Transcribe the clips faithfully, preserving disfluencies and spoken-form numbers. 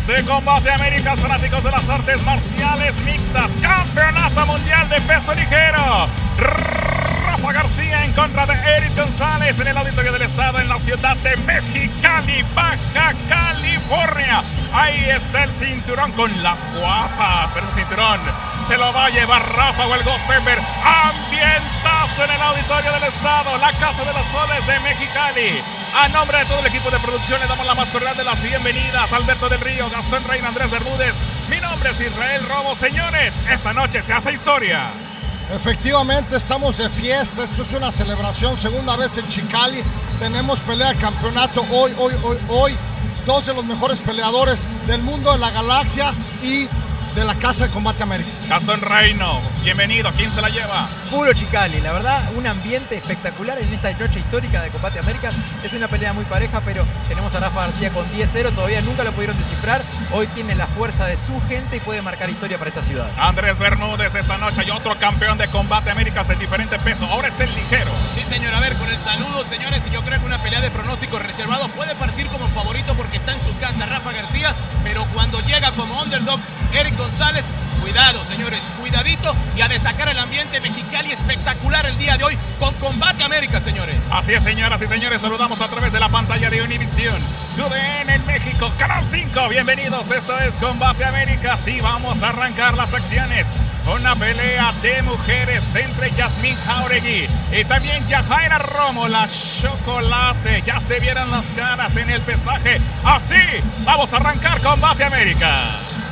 de Combate Américas, fanáticos de las artes marciales mixtas, campeonato mundial de peso ligero. Rafa García en contra de Eric González en el auditorio del estado en la ciudad de Mexicali, Baja California. Ahí está el cinturón con las guapas, pero ese cinturón se lo va a llevar Rafa o el Ghost Pepper. Ambientazo en el auditorio del estado, la Casa de los Soles de Mexicali. A nombre de todo el equipo de producción le damos la más cordial de las bienvenidas. Alberto del Río, Gastón Reina, Andrés Bermúdez. Mi nombre es Israel Romo. Señores, esta noche se hace historia. Efectivamente, estamos de fiesta. Esto es una celebración. Segunda vez en Chicali. Tenemos pelea de campeonato hoy, hoy, hoy, hoy. Dos de los mejores peleadores del mundo, de la galaxia y de la Casa de Combate Américas. Gastón Reino, bienvenido. ¿Quién se la lleva? Puro Chicali, la verdad, un ambiente espectacular en esta noche histórica de Combate Américas. Es una pelea muy pareja, pero tenemos a Rafa García con diez cero, todavía nunca lo pudieron descifrar. Hoy tiene la fuerza de su gente y puede marcar historia para esta ciudad. Andrés Bermúdez, esta noche hay otro campeón de Combate Américas en diferente peso. Ahora es el ligero. Sí, señor, a ver, con el saludo, señores, y yo creo que una pelea de pronóstico reservado puede partir como favorito porque está en su casa Rafa García, pero cuando llega como underdog Eric González, cuidado, señores, cuidadito, y a destacar el ambiente Mexicali espectacular el día de hoy con Combate América, señores. Así es, señoras y señores, saludamos a través de la pantalla de Univisión, T U D N en México, Canal cinco. Bienvenidos, esto es Combate Américas y vamos a arrancar las acciones. Una pelea de mujeres entre Yasmín Jauregui y también Yajaira Romo, la Chocolate. Ya se vieron las caras en el pesaje. Así, vamos a arrancar Combate Américas.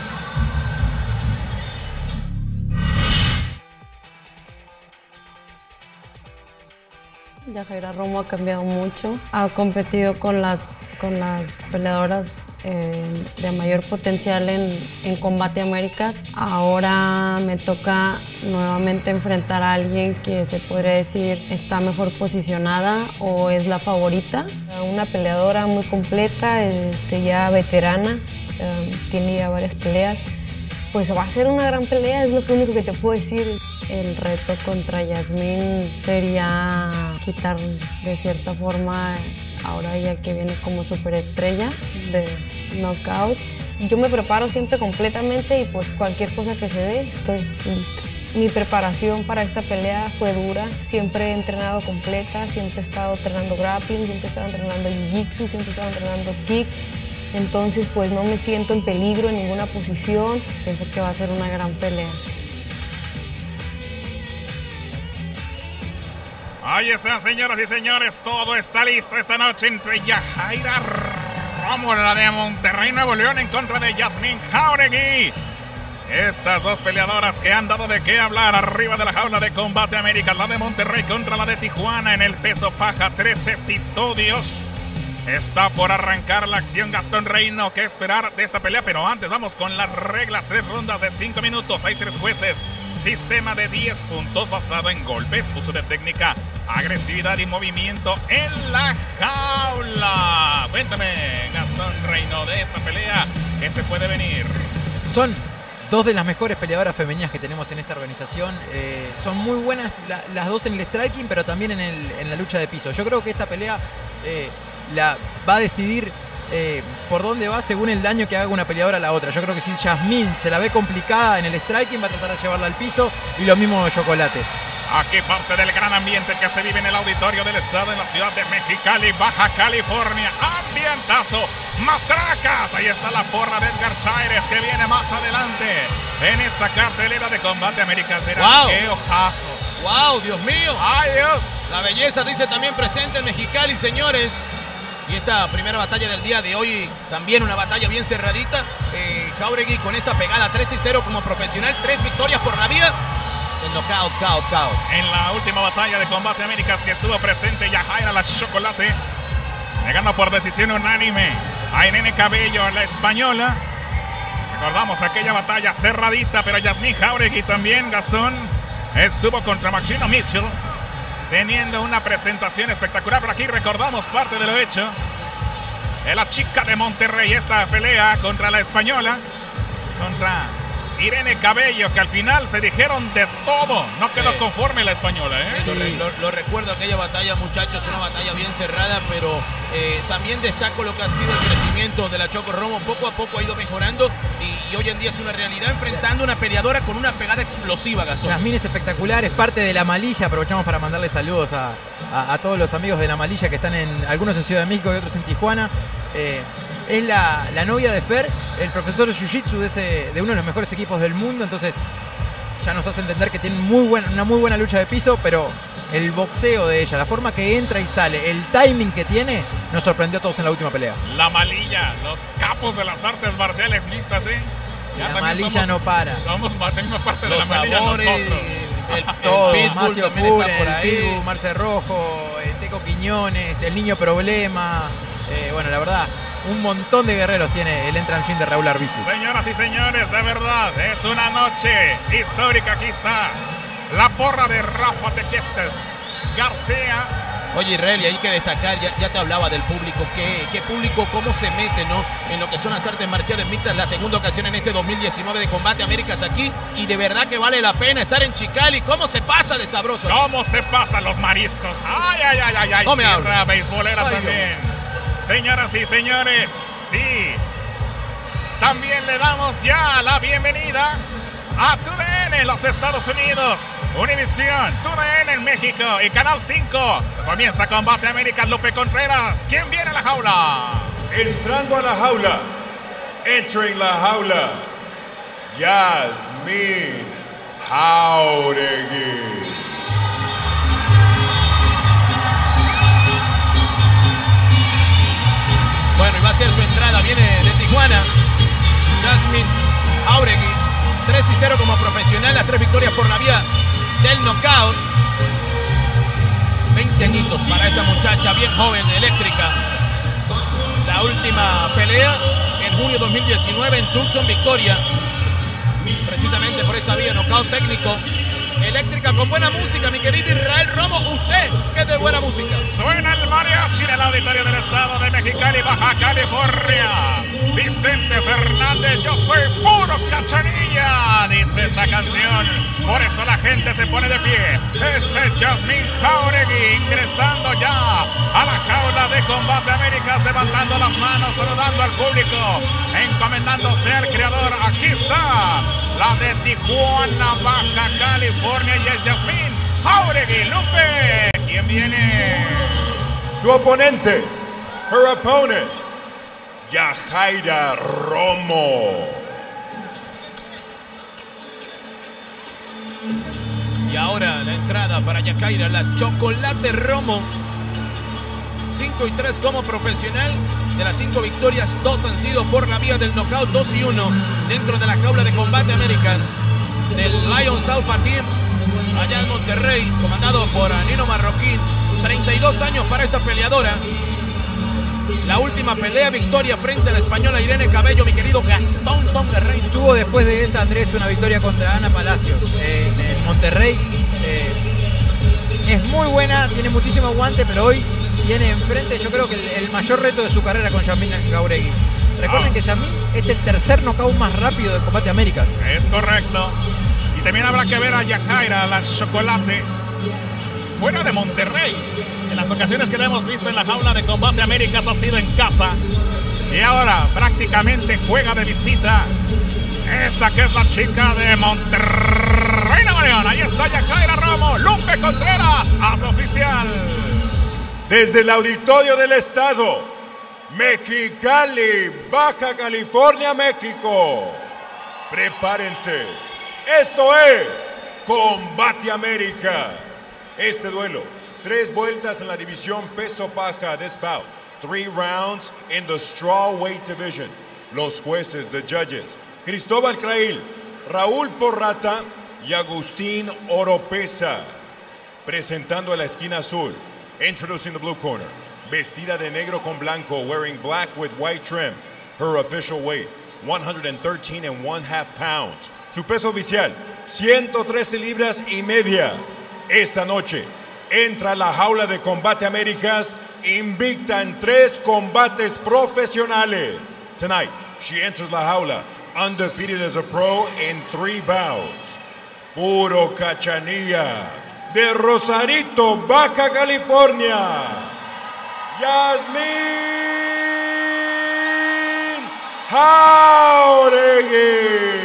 Yajaira Romo ha cambiado mucho, ha competido con las, con las peleadoras eh, de mayor potencial en, en Combate Américas. Ahora me toca nuevamente enfrentar a alguien que se podría decir está mejor posicionada o es la favorita. Una peleadora muy completa, este, ya veterana, eh, tiene ya varias peleas. Pues va a ser una gran pelea, es lo único que te puedo decir. El reto contra Yasmín sería quitar de cierta forma, ahora ya que viene como superestrella de knockouts. Yo me preparo siempre completamente y pues cualquier cosa que se dé, estoy lista. Mi preparación para esta pelea fue dura, siempre he entrenado completa, siempre he estado entrenando grappling, siempre he estado entrenando jiu-jitsu, siempre he estado entrenando kick. Entonces pues no me siento en peligro en ninguna posición, pienso que va a ser una gran pelea. Ahí están, señoras y señores, todo está listo esta noche entre Yajaira Romo, la de Monterrey, Nuevo León, en contra de Yasmín Jauregui. Estas dos peleadoras que han dado de qué hablar arriba de la jaula de Combate Américas, la de Monterrey contra la de Tijuana en el peso paja, tres episodios. Está por arrancar la acción. Gastón Reino, ¿qué esperar de esta pelea? Pero antes vamos con las reglas, tres rondas de cinco minutos, hay tres jueces. Sistema de diez puntos basado en golpes, uso de técnica, agresividad y movimiento en la jaula. Cuéntame, Gastón Reino, de esta pelea, ¿qué se puede venir? Son dos de las mejores peleadoras femeninas que tenemos en esta organización. Eh, son muy buenas la, las dos en el striking, pero también en, el, en la lucha de piso. Yo creo que esta pelea eh, la va a decidir Eh, por dónde va según el daño que haga una peleadora a la otra. Yo creo que si Yasmín se la ve complicada en el striking, va a tratar de llevarla al piso, y lo mismo Chocolate. Aquí parte del gran ambiente que se vive en el auditorio del estado en la ciudad de Mexicali, Baja California. Ambientazo, matracas. Ahí está la porra de Edgar Chaires que viene más adelante en esta cartelera de Combate Américas. Wow. ¡Qué ojazos! ¡Wow, Dios mío! ¡Ay, Dios! La belleza dice también presente en Mexicali, señores. Y esta primera batalla del día de hoy, también una batalla bien cerradita. Eh, Jauregui con esa pegada tres y cero como profesional, tres victorias por la vía. El knockout, cao, cao. En la última batalla de Combate Américas que estuvo presente Yajaira la Chocolate, le ganó por decisión unánime a Irene Cabello, la española. Recordamos aquella batalla cerradita, pero Yasmín Jauregui también, Gastón, estuvo contra Machino Mitchell, teniendo una presentación espectacular. Pero aquí recordamos parte de lo hecho de la chica de Monterrey, esta pelea contra la española, contra Irene Cabello, que al final se dijeron de todo. No quedó Sí. conforme la española, ¿eh? Lo, re- lo- lo recuerdo aquella batalla, muchachos, una batalla bien cerrada, pero eh, también destaco lo que ha sido el crecimiento de la Choco Romo. Poco a poco ha ido mejorando y, y hoy en día es una realidad, enfrentando una peleadora con una pegada explosiva, Gastón. Yasmín es espectacular, es parte de La Malilla. Aprovechamos para mandarle saludos a, a- a todos los amigos de La Malilla que están en, algunos en Ciudad de México y otros en Tijuana. Eh, es la, la novia de Fer, el profesor de Jiu-Jitsu de, ese- de uno de los mejores equipos del mundo. Entonces ya nos hace entender que tiene muy buena, una muy buena lucha de piso, pero el boxeo de ella, la forma que entra y sale, el timing que tiene, nos sorprendió a todos en la última pelea. La Malilla, los capos de las artes marciales mixtas, ¿eh? Ya La también Malilla somos- no para. Somos tenemos parte de Los la Malilla sabores, nosotros. el, el Todo, Pitbull Macio también Furen, está por el ahí. Pitbull, Marce Rojo, el Teco Quiñones, el Niño Problema. Eh, bueno, la verdad, un montón de guerreros tiene el Entram Gym de Raúl Arbizu. Señoras y señores, de verdad, es una noche histórica. Aquí está la porra de Rafa Tequeftes García. Oye, Israel, y hay que destacar, ya, ya te hablaba del público, qué, qué público, cómo se mete, ¿no? En lo que son las artes marciales mixtas, la segunda ocasión en este dos mil diecinueve de Combate Américas aquí, y de verdad que vale la pena estar en Chicali. ¿Cómo se pasa de sabroso? ¿Cómo se pasan los mariscos? Ay, ay, ay, ay, ay. No me Tierra hables. beisbolera Ay, también. Señoras y señores, sí. También le damos ya la bienvenida a T U D N en los Estados Unidos, Univisión, T U D N en México y Canal cinco. Comienza Combate Américas. Lupe Contreras, ¿quién viene a la jaula? Entrando a la jaula, entering la jaula, Yasmín Jauregui. Bueno, y va a ser su entrada, viene de Tijuana, Yasmín Jauregui, tres y cero como profesional, las tres victorias por la vía del knockout. veinte añitos para esta muchacha, bien joven, eléctrica. La última pelea en junio de dos mil diecinueve en Tucson, Victoria. Precisamente por esa vía, knockout técnico. Eléctrica con buena música, mi querido Israel Romo. Usted, que es de buena música. Suena el mariachi en el auditorio del estado de Mexicali, Baja California. Vicente Fernández, yo soy puro cachanilla, dice esa canción. Por eso la gente se pone de pie. Este es Yasmín Jauregui ingresando ya a la jaula de Combate Américas, levantando las manos, saludando al público, encomendándose al creador. Aquí está la de Tijuana, Baja California, y es Yasmín Jauregui. Lupe, ¿quién viene? Su oponente, her opponent, Yajaira Romo. Y ahora la entrada para Yajaira, la Chocolate Romo. cinco y tres como profesional. De las cinco victorias, dos han sido por la vía del knockout, dos y uno dentro de la jaula de Combate Américas del Lions Alpha Team, allá en Monterrey, comandado por Nino Marroquín. treinta y dos años para esta peleadora. La última pelea, victoria frente a la española Irene Cabello, mi querido Gastón Tom Guerrero. Tuvo después de esa, Andrés, una victoria contra Ana Palacios eh, en Monterrey. Eh, es muy buena, tiene muchísimo aguante, pero hoy tiene enfrente, yo creo que el, el mayor reto de su carrera con Yasmín Jauregui. Recuerden Ah. que Yasmín es el tercer knockout más rápido de Combate Américas. Es correcto. Y también habrá que ver a Yajaira, la Chocolate, fuera de Monterrey. En las ocasiones que la hemos visto en la jaula de Combate Américas ha sido en casa. Y ahora prácticamente juega de visita. Esta que es la chica de Monterrey, Nuevo León. Ahí está Yajaira Romo. Lupe Contreras, hazlo oficial. Desde el auditorio del estado, Mexicali, Baja California, México. Prepárense. Esto es Combate Américas. Este duelo, tres vueltas en la división peso paja de Spout. Three rounds in the strawweight division. Los jueces, the judges, Cristóbal Crail, Raúl Porrata y Agustín Oropesa. Presentando a la esquina azul, introducing the blue corner, vestida de negro con blanco, wearing black with white trim. Her official weight, one thirteen and one half pounds. Su peso oficial, ciento trece libras y media. Esta noche entra a la jaula de Combate Américas invicta en tres combates profesionales. Tonight, she enters la jaula undefeated as a pro in three bouts. Puro cachanilla, de Rosarito, Baja California, Yasmín Jauregui.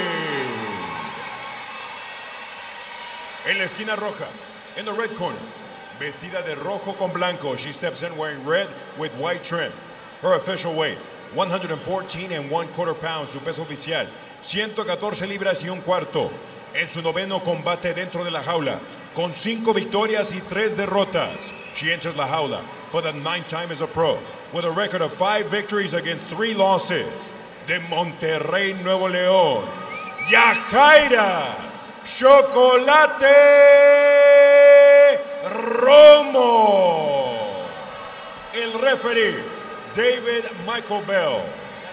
En la esquina roja, in the red corner, vestida de rojo con blanco, she steps in wearing red with white trim. Her official weight, one fourteen and one quarter pounds, su peso oficial, ciento catorce libras y un cuarto. En su noveno combate dentro de la jaula, con cinco victorias y tres derrotas. She enters la jaula for the ninth time as a pro, with a record of five victories against three losses. De Monterrey, Nuevo León, Yajaira Chocolate Romo. El referee, David Michael Bell.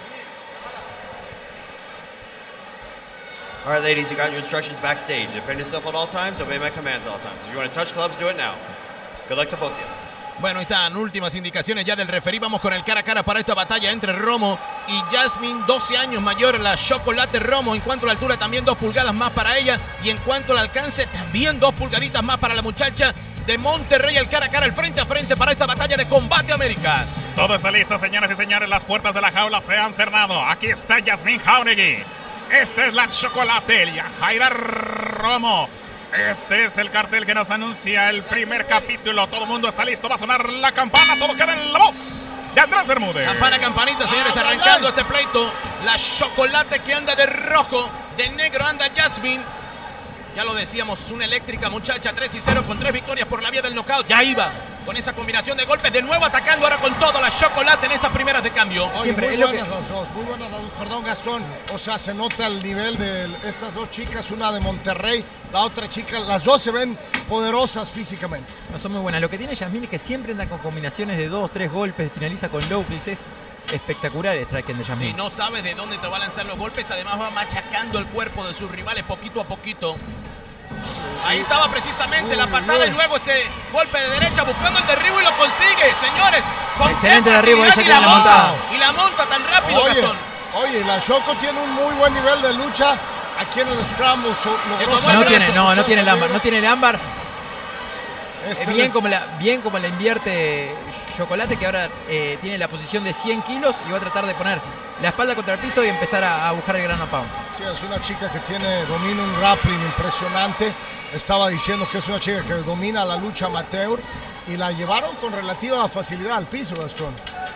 All right, ladies, you got your instructions backstage. Defend yourself at all times, obey my commands at all times. If you want to touch gloves, do it now. Good luck to both of you. Bueno, ahí están últimas indicaciones ya del referí. Vamos con el cara a cara para esta batalla entre Romo y Yasmín, doce años mayor, la Chocolate Romo. En cuanto a la altura, también dos pulgadas más para ella. Y en cuanto al alcance, también dos pulgaditas más para la muchacha de Monterrey. El cara a cara, el frente a frente para esta batalla de Combate Américas. Todo está listo, señoras y señores. Las puertas de la jaula se han cerrado. Aquí está Yasmín Jauregui. Esta es la Chocolate, Yajaira Romo. Este es el cartel que nos anuncia el primer capítulo. Todo el mundo está listo. Va a sonar la campana. Todo queda en la voz de Andrés Bermúdez. Campana, campanita, señores. Arrancando este pleito. La Chocolate que anda de rojo. De negro anda Yasmín. Ya lo decíamos, una eléctrica muchacha. tres y cero con tres victorias por la vía del knockout. Ya iba con esa combinación de golpes. De nuevo atacando ahora con todo la Chocolate en estas primeras de cambio. Oye, Siempre muy es lo buenas que- las dos, muy buenas las dos. Perdón, Gastón. O sea, se nota el nivel de estas dos chicas, una de Monterrey, la otra chica. Las dos se ven poderosas físicamente. No son muy buenas. Lo que tiene Yasmín es que siempre anda con combinaciones de dos, tres golpes, finaliza con low kicks. Es espectacular el striking de Y Yasmín. no sabes de dónde te va a lanzar los golpes. Además va machacando el cuerpo de sus rivales poquito a poquito. Ahí estaba precisamente la patada y luego ese golpe de derecha buscando el derribo y lo consigue, señores. Con Excelente qué derribo, facilidad, ella y la tiene la monta. montada. Y la monta tan rápido, Oye, Gastón. oye, la Choco tiene un muy buen nivel de lucha. Aquí en el Scramble so- logró tomó el sacar No brazo, tiene, su no, no posición tiene el de ámbar, no tiene el ámbar. Este bien, les- como la, bien como la invierte Chocolate, que ahora eh, tiene la posición de cien kilos y va a tratar de poner la espalda contra el piso y empezar a, a buscar el gran pound. Sí, es una chica que tiene, domina un grappling impresionante. Estaba diciendo que es una chica que domina la lucha amateur y la llevaron con relativa facilidad al piso, Gastón.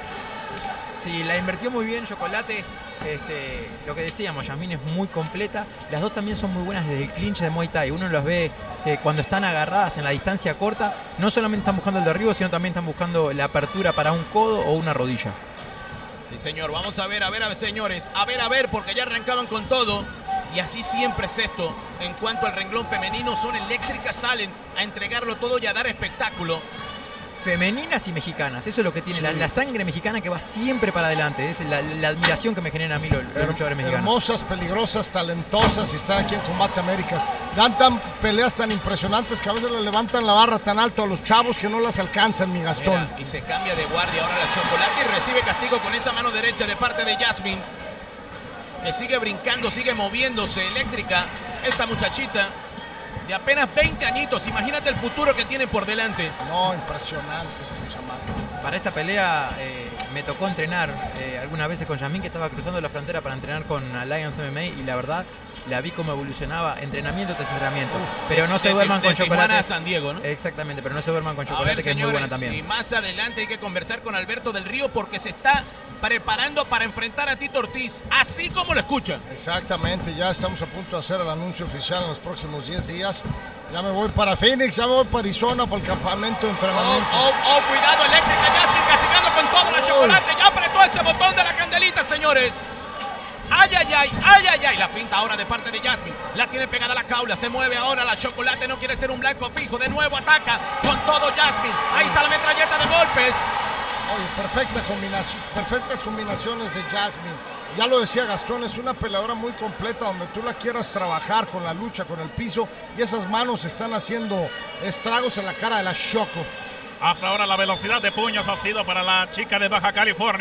Sí, la invirtió muy bien Chocolate. Este, lo que decíamos, Yasmín es muy completa. Las dos también son muy buenas desde el clinch de Muay Thai. Uno los ve que cuando están agarradas en la distancia corta, no solamente están buscando el derribo, sino también están buscando la apertura para un codo o una rodilla. Sí, señor, vamos a ver, a ver, a ver, señores. A ver, a ver, porque ya arrancaban con todo. Y así siempre es esto. En cuanto al renglón femenino, son eléctricas, salen a entregarlo todo y a dar espectáculo. Femeninas y mexicanas, eso es lo que tiene, Sí. la, la sangre mexicana que va siempre para adelante. Es la, la admiración que me generan a mí los, los luchadores mexicanos. Hermosas, peligrosas, talentosas y están aquí en Combate Américas. Dan tan peleas tan impresionantes que a veces le levantan la barra tan alto a los chavos que no las alcanzan, mi Gastón. Mira, y se cambia de guardia ahora la Chocolate y recibe castigo con esa mano derecha de parte de Yasmín, que sigue brincando, sigue moviéndose, eléctrica esta muchachita de apenas veinte añitos. Imagínate el futuro que tiene por delante. No, impresionante este chamaco. Para esta pelea eh, me tocó entrenar eh, algunas veces con Yasmín, que estaba cruzando la frontera para entrenar con Alliance M M A, y la verdad la vi cómo evolucionaba entrenamiento tras entrenamiento. Pero no se De- duerman de- con de Tijuana Chocolate. a San Diego, ¿no? Exactamente, pero no se duerman con A Chocolate, ver, que es muy buena señores, también. y más adelante hay que conversar con Alberto del Río porque se está preparando para enfrentar a Tito Ortiz, así como lo escuchan. Exactamente, ya estamos a punto de hacer el anuncio oficial en los próximos diez días. Ya me voy para Phoenix, ya me voy para Arizona para el campamento de Oh, entrenamiento. oh, oh, cuidado, eléctrica, Yasmín castigando con todo la Uy. Chocolate. Ya apretó ese botón de la candelita, señores. Ay, ay, ay, ay, ay, ay. La finta ahora de parte de Yasmín. La tiene pegada a la jaula. Se mueve ahora la Chocolate. No quiere ser un blanco fijo. De nuevo ataca con todo Yasmín. Ahí está la metralleta de golpes. Oye, perfecta combinación, perfectas combinaciones de Yasmín. Ya lo decía Gastón, es una peleadora muy completa donde tú la quieras trabajar con la lucha, con el piso, y esas manos están haciendo estragos en la cara de la Choco. Hasta ahora la velocidad de puños ha sido para la chica de Baja California.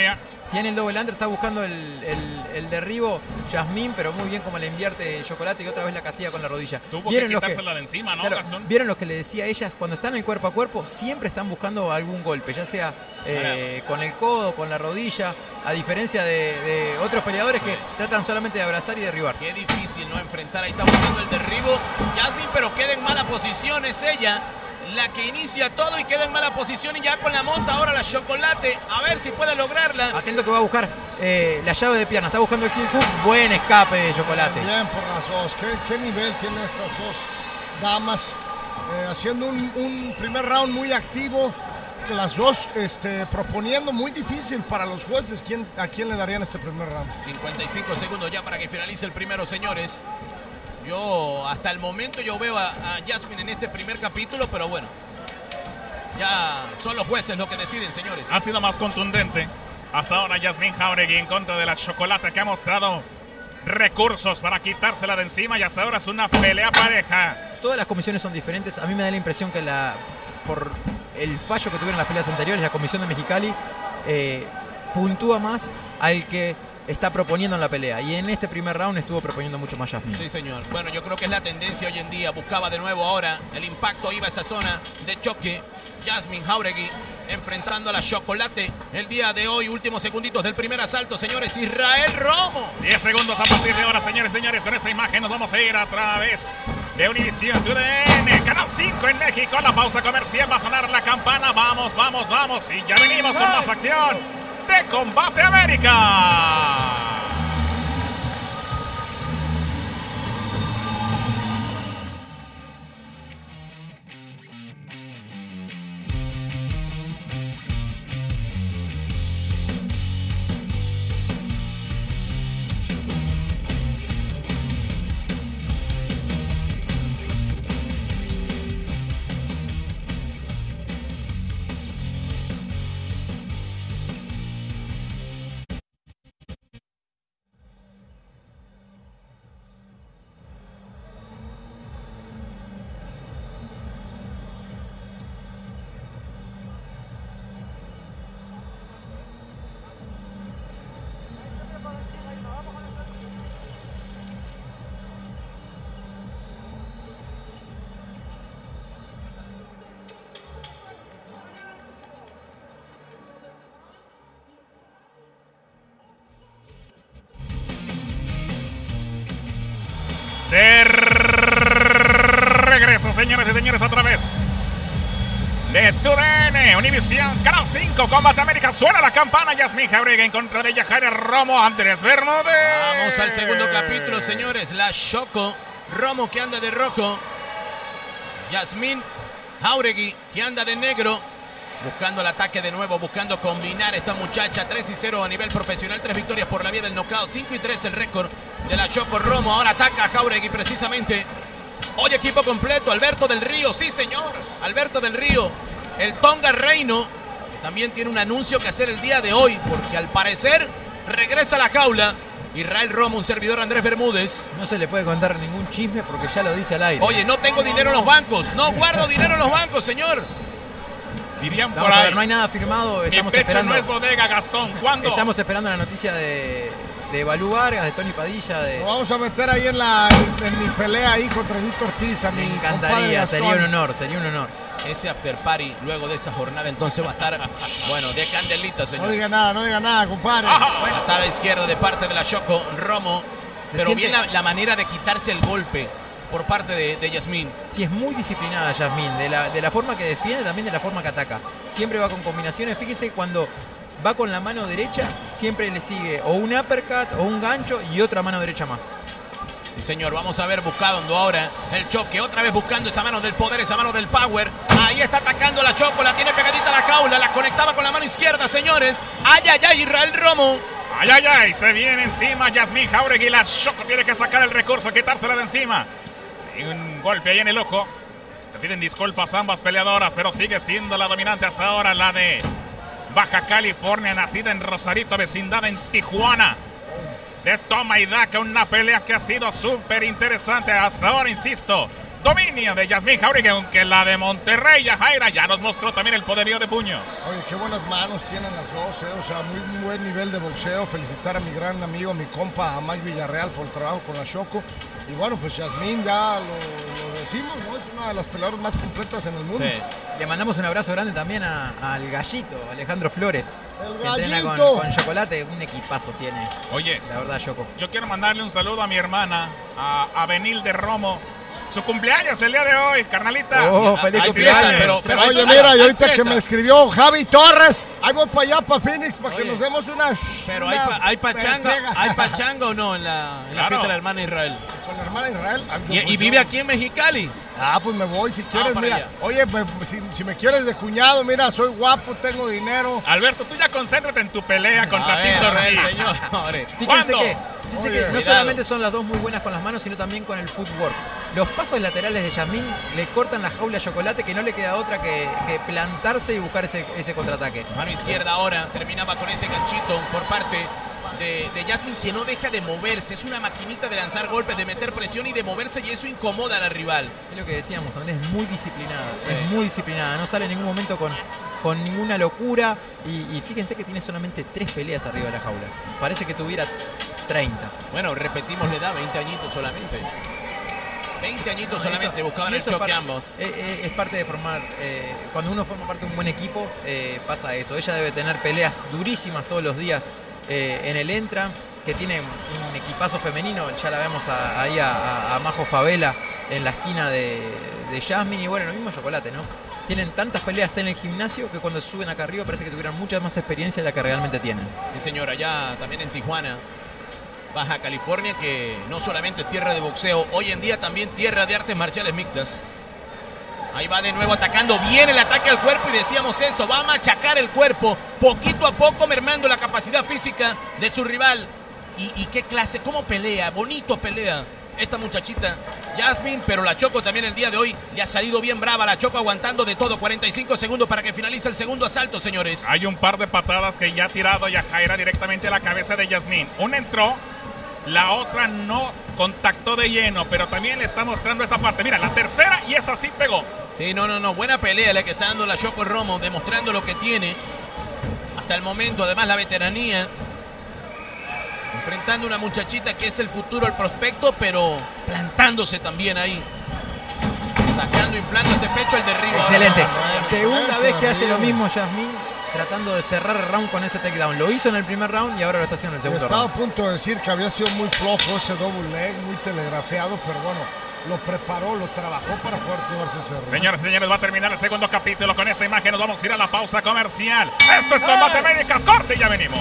Tiene el double under, está buscando el, el, el derribo Yasmín, pero muy bien como le invierte Chocolate y otra vez la castiga con la rodilla. Tuvo ¿Vieron que los que, quitársela de encima, ¿no, claro, Gastón? ¿Vieron lo que le decía a ellas? Cuando están en cuerpo a cuerpo, siempre están buscando algún golpe, ya sea eh, con el codo, con la rodilla, a diferencia de, de otros peleadores que tratan solamente de abrazar y derribar. Qué difícil no enfrentar, ahí está buscando el derribo Yasmín, pero queda en mala posición, es ella la que inicia todo y queda en mala posición y ya con la monta ahora la Chocolate, a ver si puede lograrla. Atento que va a buscar eh, la llave de pierna, está buscando el heel hook, buen escape de Chocolate. Bien por las dos, ¿qué, qué nivel tienen estas dos damas? Eh, haciendo un, un primer round muy activo, que las dos este, proponiendo muy difícil para los jueces. ¿Quién, ¿A quién le darían este primer round? cincuenta y cinco segundos ya para que finalice el primero, señores. Yo, hasta el momento, yo veo a, a Yasmín en este primer capítulo, pero bueno, ya son los jueces los que deciden, señores. Ha sido más contundente hasta ahora Yasmín Jauregui en contra de la Chocolate, que ha mostrado recursos para quitársela de encima y hasta ahora es una pelea pareja. Todas las comisiones son diferentes. A mí me da la impresión que la por el fallo que tuvieron las peleas anteriores, la comisión de Mexicali eh, puntúa más al que está proponiendo en la pelea. Y en este primer round estuvo proponiendo mucho más Yasmín. Sí, señor. Bueno, yo creo que es la tendencia hoy en día. Buscaba de nuevo ahora el impacto, iba a esa zona de choque. Yasmín Jauregui enfrentando a la Chocolate el día de hoy. Últimos segunditos del primer asalto, señores. Israel Romo. diez segundos a partir de ahora, señores, señores. Con esta imagen nos vamos a ir a través de Univision T V N, Canal cinco en México. La pausa comercial, va a sonar la campana. Vamos, vamos, vamos. Y ya venimos con más acción de Combate América. De regreso, señores y señores, otra vez de T V N, Univision, Canal cinco, Combate América. Suena la campana. Yasmín Jauregui en contra de Yajaira Romo, Andrés Bermúdez. Vamos al segundo capítulo, señores. La Choco Romo, que anda de rojo. Yasmín Jauregui, que anda de negro. Buscando el ataque de nuevo, buscando combinar esta muchacha. tres y cero a nivel profesional, tres victorias por la vía del knockout, cinco y tres el récord de la Choco Romo. Ahora ataca a Jauregui precisamente. Hoy equipo completo, Alberto del Río, sí señor, Alberto del Río. El Tonga Reino, que también tiene un anuncio que hacer el día de hoy, porque al parecer regresa a la jaula. Israel Romo, un servidor Andrés Bermúdez. No se le puede contar ningún chisme porque ya lo dice al aire. Oye, no tengo dinero en los bancos, no guardo dinero en los bancos, señor. Dirían por Vamos a ahí. ver, no hay nada firmado. Estamos Mi pecho esperando. no es bodega, Gastón. ¿Cuándo? Estamos esperando la noticia de, de Balú Vargas, de Tony Padilla. De... Lo vamos a meter ahí en, la, en mi pelea ahí contra Edito Ortiz. A Me mi compadre encantaría, Gastón. sería un honor, sería un honor. Ese after party luego de esa jornada entonces va a estar, bueno, de candelita, señor. No diga nada, no diga nada, compadre. Bueno, está a la izquierda de parte de la Choco Romo. Se Pero siente- bien la, la manera de quitarse el golpe por parte de, de Yasmín. Sí, es muy disciplinada Yasmín, de la, de la forma que defiende, también de la forma que ataca. Siempre va con combinaciones. Fíjese que cuando va con la mano derecha, siempre le sigue o un uppercut o un gancho y otra mano derecha más. Sí, señor, vamos a ver buscando ahora el choque. Otra vez buscando esa mano del poder, esa mano del power. Ahí está atacando la Choco, la tiene pegadita a la jaula, la conectaba con la mano izquierda, señores. Ay, ay, ay, Israel Romo. Ay, ay, ay, se viene encima Yasmín Jauregui. La Choco tiene que sacar el recurso, quitársela de encima. Y un golpe ahí en el ojo. Se piden disculpas ambas peleadoras, pero sigue siendo la dominante hasta ahora, la de Baja California, nacida en Rosarito, vecindad en Tijuana. De toma y daca, una pelea que ha sido súper interesante hasta ahora, insisto. Dominio de Yasmín Jauregui, aunque la de Monterrey, Yajaira, ya nos mostró también el poderío de puños. Oye, qué buenas manos tienen las dos, ¿eh? O sea, muy, muy buen nivel de boxeo. Felicitar a mi gran amigo, mi compa, a Mike Villarreal por el trabajo con la Choco. Y bueno, pues Yasmín ya lo, lo decimos, ¿no? Es una de las peleadoras más completas en el mundo. Sí. Le mandamos un abrazo grande también a- al gallito, Alejandro Flores. El que entrena con, gallito. con Chocolate, un equipazo tiene. Oye, La verdad, Choco. yo quiero mandarle un saludo a mi hermana, a, a Benilde Romo. Su cumpleaños el día de hoy, carnalita. Oh, feliz Hay cumpleaños. fiesta, pero- pero hay Oye, fiesta, mira, y hay ahorita que fiesta. me escribió Javi Torres, ahí voy para allá, para Phoenix, para que Oye, nos demos una... Pero una hay, pa- hay pachanga, entrega. hay pachanga o no en la, en la Claro. fiesta de la hermana Israel. Con la hermana Israel. Ah, Y, pues y yo- vive aquí en Mexicali. Ah, pues me voy si quieres, para mira. allá. Oye, pues, si, si me quieres de cuñado, mira, soy guapo, tengo dinero. Alberto, tú ya concéntrate en tu pelea contra A ver, Tito a ver, Ortiz. señores. Fíjense ¿Cuándo? que, fíjense Oye, que no cuidado. solamente son las dos muy buenas con las manos, sino también con el footwork. Los pasos laterales de Yasmín le cortan la jaula a Chocolate, que no le queda otra que, que plantarse y buscar ese, ese contraataque. Mano izquierda ahora, terminaba con ese ganchito por parte de, de Yasmín, que no deja de moverse. Es una maquinita de lanzar golpes, de meter presión y de moverse, y eso incomoda al rival. Es lo que decíamos, Andrés, es muy disciplinada. Sí. Es muy disciplinada, no sale en ningún momento con, con ninguna locura. Y, y fíjense que tiene solamente tres peleas arriba de la jaula. Parece que tuviera treinta. Bueno, repetimos, le da veinte añitos solamente. veinte añitos No, solamente, eso- buscaban y el eso es choque parte- ambos. eh, eh, es parte de formar, eh, cuando uno forma parte de un buen equipo, eh, pasa eso. Ella debe tener peleas durísimas todos los días eh, en el Entra, que tiene un equipazo femenino. Ya la vemos a- ahí a, a- a Majo Favela en la esquina de, de Yasmín, y bueno, lo mismo Chocolate, ¿no? Tienen tantas peleas en el gimnasio que cuando suben acá arriba parece que tuvieran mucha más experiencia de la que realmente tienen. Sí, señora, ya también en Tijuana, Baja California, que no solamente es tierra de boxeo, hoy en día también tierra de artes marciales mixtas. Ahí va de nuevo atacando bien el ataque al cuerpo, y decíamos eso, va a machacar el cuerpo, poquito a poco mermando la capacidad física de su rival. Y, y qué clase, cómo pelea, bonito pelea esta muchachita Yasmín, pero la Choco también el día de hoy le ha salido bien brava. La Choco aguantando de todo, cuarenta y cinco segundos para que finalice el segundo asalto, señores. Hay un par de patadas que ya ha tirado Yajaira directamente a la cabeza de Yasmín. Una entró, la otra no contactó de lleno, pero también le está mostrando esa parte. Mira, la tercera, y esa sí pegó. Sí, no, no, no, buena pelea la que está dando la Choco Romo, demostrando lo que tiene hasta el momento, además la veteranía, enfrentando a una muchachita que es el futuro, el prospecto, pero plantándose también ahí, sacando, inflando ese pecho al derribo. Excelente. Ahora, Segunda excelente, vez que hace amigo. lo mismo Yasmín, tratando de cerrar el round con ese takedown. Lo hizo en el primer round y ahora lo está haciendo en el segundo Estaba a round. punto de decir que había sido muy flojo ese double leg, muy telegrafiado, pero bueno, lo preparó, lo trabajó para poder llevarse ese round. Señores y señores, va a terminar el segundo capítulo. Con esta imagen nos vamos a ir a la pausa comercial. Esto es Combate Américas, corte y ya venimos.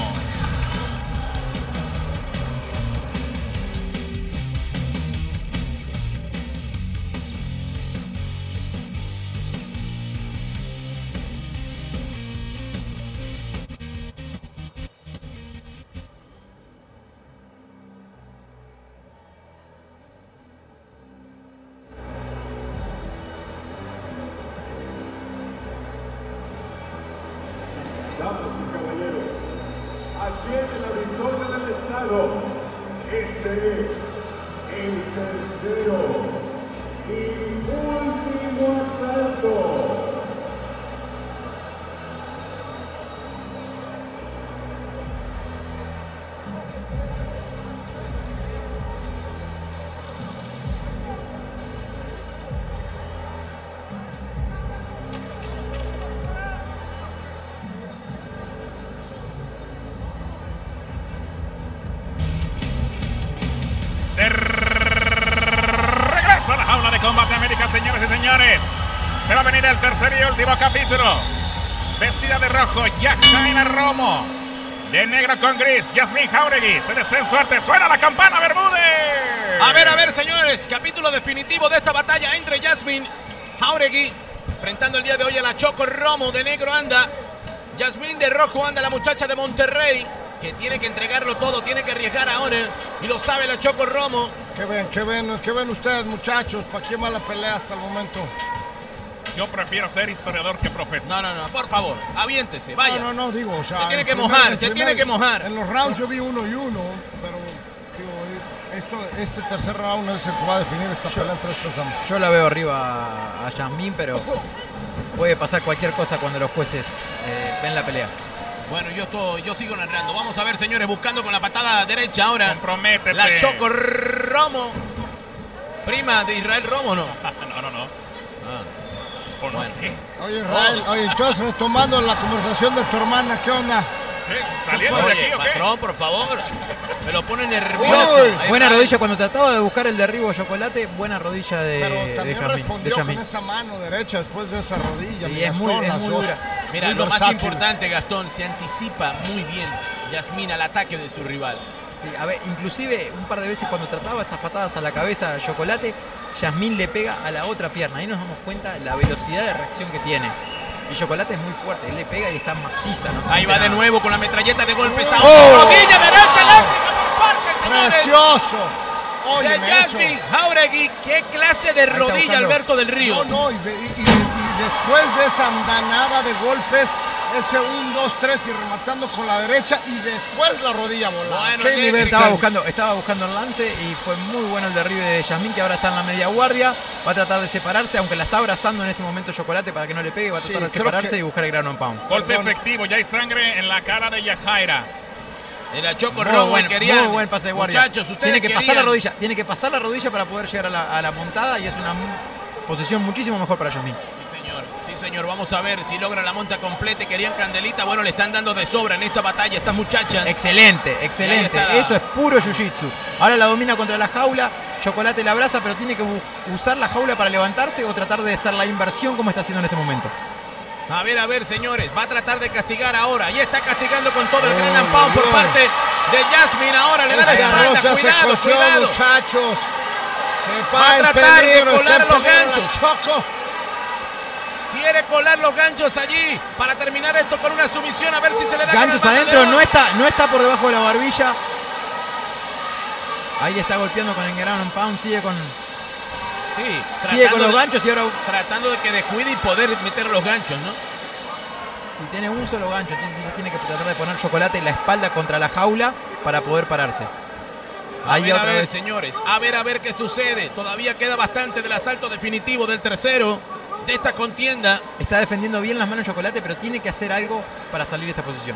Damas y caballeros, aquí en la victoria del Estado, este es el tercero y último asalto. De regreso a la jaula de Combate Américas, señores y señores. Se va a venir el tercer y último capítulo. Vestida de rojo, Yajaira Romo. De negro con gris, Yasmín Jauregui. Se desea en suerte. Suena la campana, Bermúdez. A ver, a ver, señores, capítulo definitivo de esta batalla entre Yasmín Jauregui, enfrentando el día de hoy a la Choco Romo. De negro anda Yasmín, de rojo anda la muchacha de Monterrey, que tiene que entregarlo todo, tiene que arriesgar ahora, y lo sabe la Choco Romo. ¿Qué ven, qué ven, qué ven ustedes, muchachos? ¿Para quién va la pelea hasta el momento? Yo prefiero ser historiador que profeta. No, no, no, por favor, aviéntese, vaya. No, no, no, digo, o sea... Se tiene en que primer- mojar, en se primer- tiene que mojar. En los rounds yo vi uno y uno, pero digo, esto, este tercer round es el que va a definir esta pelea entre estas damas. Yo la veo arriba a Yasmín, pero puede pasar cualquier cosa cuando los jueces eh, ven la pelea. Bueno, yo, estoy, yo sigo narrando. Vamos a ver, señores, buscando con la patada derecha ahora. Comprométete. La Choco Romo. Prima de Israel Romo, ¿no? no, no, no. Ah. O no Bueno. sé. Oye, Israel, oye, entonces retomando la conversación de tu hermana, ¿qué onda? ¿Qué? ¿Saliendo de aquí Oye, o qué? patrón, por favor. Me lo pone nervioso. Uy. Ahí Buena está. rodilla cuando trataba de buscar el derribo Chocolate, buena rodilla de, Pero de también Yasmín, de respondió con Yasmín. esa mano derecha después de esa rodilla. Sí, mi es muy- Gastón, es las muy dos. dura. Mira, Muy lo más versátiles. importante, Gastón, se anticipa muy bien Yasmín al ataque de su rival. Sí, a ver, inclusive un par de veces cuando trataba esas patadas a la cabeza de Chocolate, Yasmín le pega a la otra pierna. Ahí nos damos cuenta la velocidad de reacción que tiene. Y Chocolate es muy fuerte, él le pega y está maciza. No se Ahí va siente de nada. nuevo con la metralleta de golpes. Oh. Ahora, rodilla derecha eléctrica por Parker, señores. ¡Precioso! De Oye, eso. Yasmín Jauregui. ¿Qué clase de está rodilla, buscando. Alberto del Río? No, no, y, y- y- y después de esa andanada de golpes, ese un, dos, tres y rematando con la derecha y después la rodilla volada. Bueno, ¡Qué Nick, nivel! Estaba técnico! buscando, estaba buscando el lance y fue muy bueno el derribe de Yasmín, que ahora está en la media guardia. Va a tratar de separarse, aunque la está abrazando en este momento Chocolate para que no le pegue. Va a Sí, tratar de creo separarse que- y buscar el ground and pound. Golpe Perdón. efectivo, ya hay sangre en la cara de Yajaira. De la Choco Muy Romo buen, y querían. muy buen pase de guardia. Muchachos, ustedes tiene que pasar la querían. rodilla, tiene que pasar la rodilla para poder llegar a la, a la montada y es una mu- posición muchísimo mejor para Yasmín. Sí, señor. Sí, señor. Vamos a ver si logra la monta completa. Querían Candelita. Bueno, le están dando de sobra en esta batalla estas muchachas. Excelente, Y ahí excelente. está la- Eso es puro jiu-jitsu. Ahora la domina contra la jaula. Chocolate la abraza, pero tiene que bu- usar la jaula para levantarse o tratar de hacer la inversión como está haciendo en este momento. A ver, a ver, señores. Va a tratar de castigar ahora. Y está castigando con todo el Oh, gran ampao por Dios. parte de Yasmín. Ahora le da la Este arroz espalda. ya se Cuidado, coció, cuidado. muchachos. Se Va a en tratar de peligro, colar está en los peligro la ganchos. Choco. Quiere colar los ganchos allí para terminar esto con una sumisión. A ver si se le da con el Ganchos adentro, mataleón. no está, no está por debajo de la barbilla. Ahí está golpeando con el ground and pound, sigue con, Sí, sigue con tratando los de- ganchos y ahora Tratando de que descuide y poder meter los ganchos, ¿no? si tiene un solo gancho, entonces ella tiene que tratar de poner Chocolate en la espalda contra la jaula para poder pararse. A Ahí ver, a otra ver, vez. señores. A ver, a ver qué sucede. Todavía queda bastante del asalto definitivo del tercero de esta contienda. Está defendiendo bien las manos Chocolate, pero tiene que hacer algo para salir de esta posición.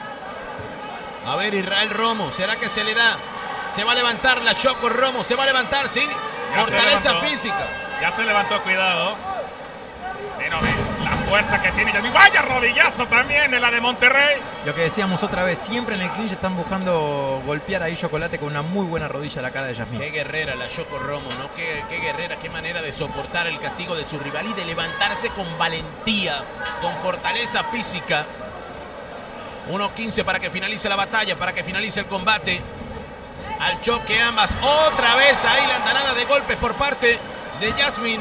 A ver, Israel Romo. ¿Será que se le da? Se va a levantar la Choco Romo. Se va a levantar, ¿sí? Ya se Fortaleza levantó. física. Ya se levantó, cuidado. Pero ve la fuerza que tiene Yasmín. Vaya rodillazo también de la de Monterrey. Lo que decíamos otra vez, siempre en el clinch están buscando golpear ahí Chocolate con una muy buena rodilla a la cara de Yasmín. Qué guerrera la Choco Romo, ¿no? Qué, qué guerrera, qué manera de soportar el castigo de su rival y de levantarse con valentía, con fortaleza física. uno quince para que finalice la batalla, para que finalice el combate. Al choque ambas. Otra vez ahí la andanada de golpes por parte de Yasmín.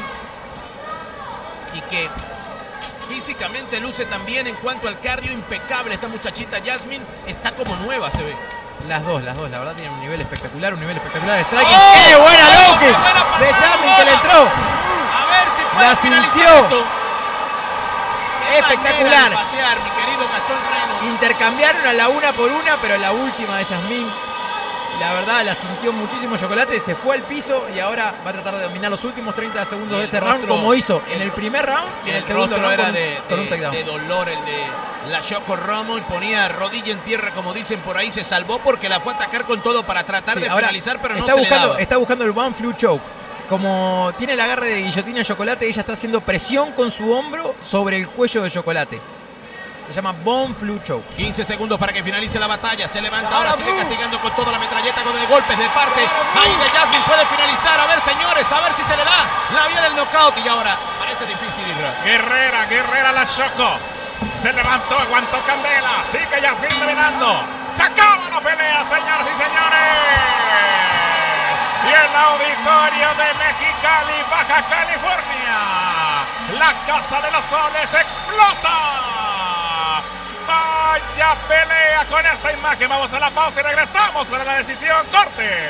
Y que físicamente luce también en cuanto al cardio impecable. Esta muchachita Yasmín está como nueva, se ve. Las dos, las dos, la verdad tienen un nivel espectacular, un nivel espectacular de striking. ¡Oh! ¡Qué buena ¡Oh, low qué kick! buena patada! De Yasmín que le entró. A ver si puede La finalizar sintió. esto. Qué Espectacular. manera de patear, mi querido Gastón Reno. Intercambiaron a la una por una, pero la última de Yasmín, la verdad la sintió muchísimo Chocolate, se fue al piso y ahora va a tratar de dominar los últimos treinta segundos Y de el este round, rostro- como hizo en el- el primer round y en el, El segundo rostro round era con, de, con un de- takedown. de dolor, el de la Choco Romo, y ponía rodilla en tierra, como dicen por ahí. Se salvó porque la fue a atacar con todo para tratar Sí, de ahora finalizar, pero no está se buscando, le daba. está buscando el one flu choke. Como tiene el agarre de guillotina de Chocolate, ella está haciendo presión con su hombro sobre el cuello de Chocolate. Se llama Bone Flu Choke. quince segundos para que finalice la batalla. Se levanta ahora, sigue castigando con toda la metralleta, con el golpes de parte. Ahí de Yasmín puede finalizar. A ver, señores, a ver si se le da la vía del knockout. Y ahora parece difícil, Isra. Guerrera, guerrera la Choco. Se levantó, aguantó Candela. Sigue Yasmín dominando. Se acaba la pelea, señoras y señores. Y el auditorio de Mexicali, Baja California, la Casa de los Soles explota. Vaya pelea con esta imagen. Vamos a la pausa y regresamos para la decisión. Corte.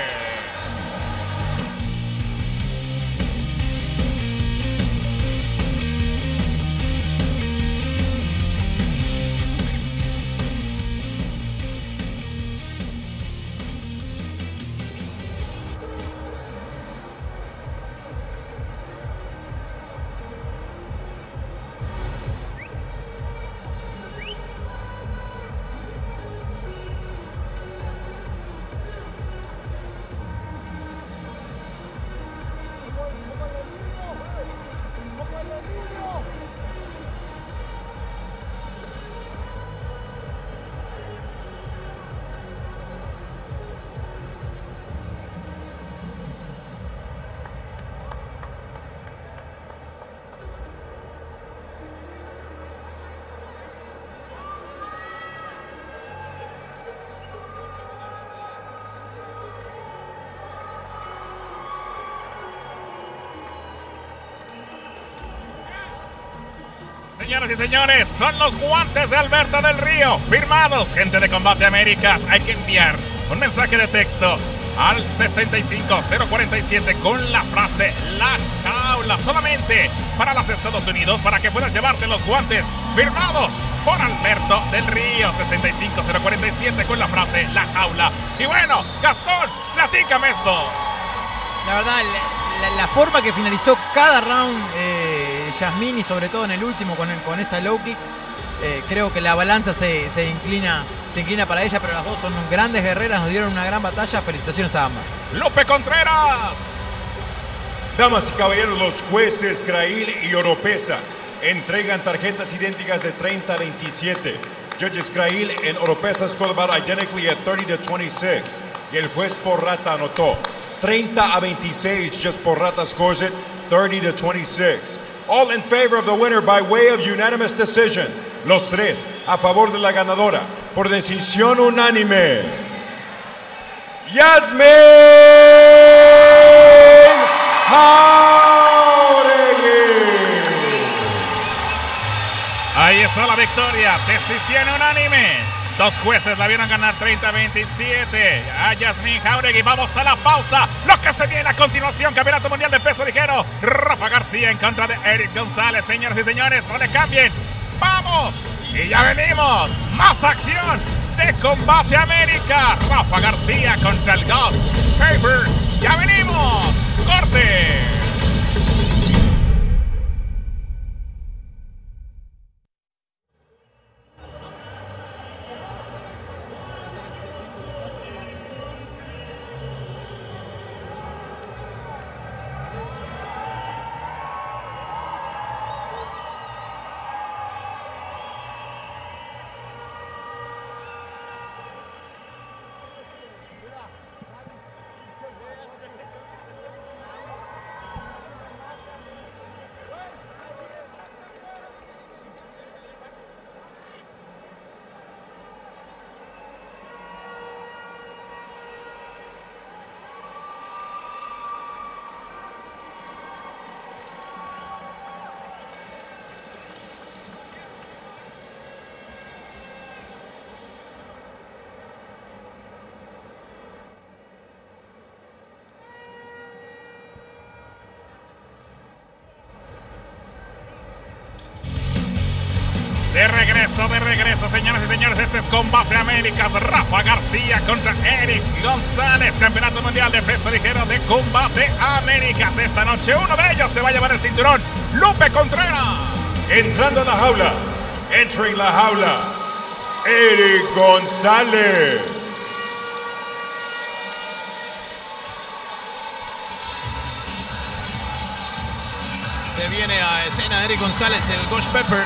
Señoras y señores, son los guantes de Alberto del Río, firmados, gente de Combate Américas. Hay que enviar un mensaje de texto al sesenta y cinco cero cuarenta y siete con la frase La Jaula, solamente para los Estados Unidos, para que puedas llevarte los guantes firmados por Alberto del Río. Sesenta y cinco cero cuarenta y siete con la frase La Jaula. Y bueno, Gastón, platícame esto. La verdad, la, la, la forma que finalizó cada round eh, Yasmín, y sobre todo en el último con, el, con esa low kick, eh, creo que la balanza se, se inclina se inclina para ella, pero las dos son grandes guerreras, nos dieron una gran batalla. Felicitaciones a ambas. Lupe Contreras. Damas y caballeros, los jueces Grail y Oropesa entregan tarjetas idénticas de treinta a veintisiete. Judges Grail and Oropesa scored about identically at thirty to twenty-six. Y el juez Porrata anotó treinta a veintiséis. Just Porrata scores it thirty to twenty-six. All in favor of the winner by way of unanimous decision. Los tres a favor de la ganadora por decisión unánime. Yasmín Jauregui. Ahí está la victoria, decisión unánime. Dos jueces la vieron ganar treinta a veintisiete a Yasmín Jauregui. Vamos a la pausa. Lo que se viene a continuación, Campeonato Mundial de Peso Ligero. Rafa García en contra de Eric González. Señoras y señores, no le cambien. ¡Vamos! Y ya venimos. Más acción de Combate América. Rafa García contra el Ghost Paper. ¡Ya venimos! ¡Corte! De regreso, de regreso, señoras y señores, este es Combate Américas. Rafa García contra Eric González, Campeonato Mundial de Peso Ligero de Combate Américas. Esta noche uno de ellos se va a llevar el cinturón, Lupe Contreras. Entrando a la jaula, entering la jaula, Eric González. Se viene a escena Eric González, el Ghost Pepper.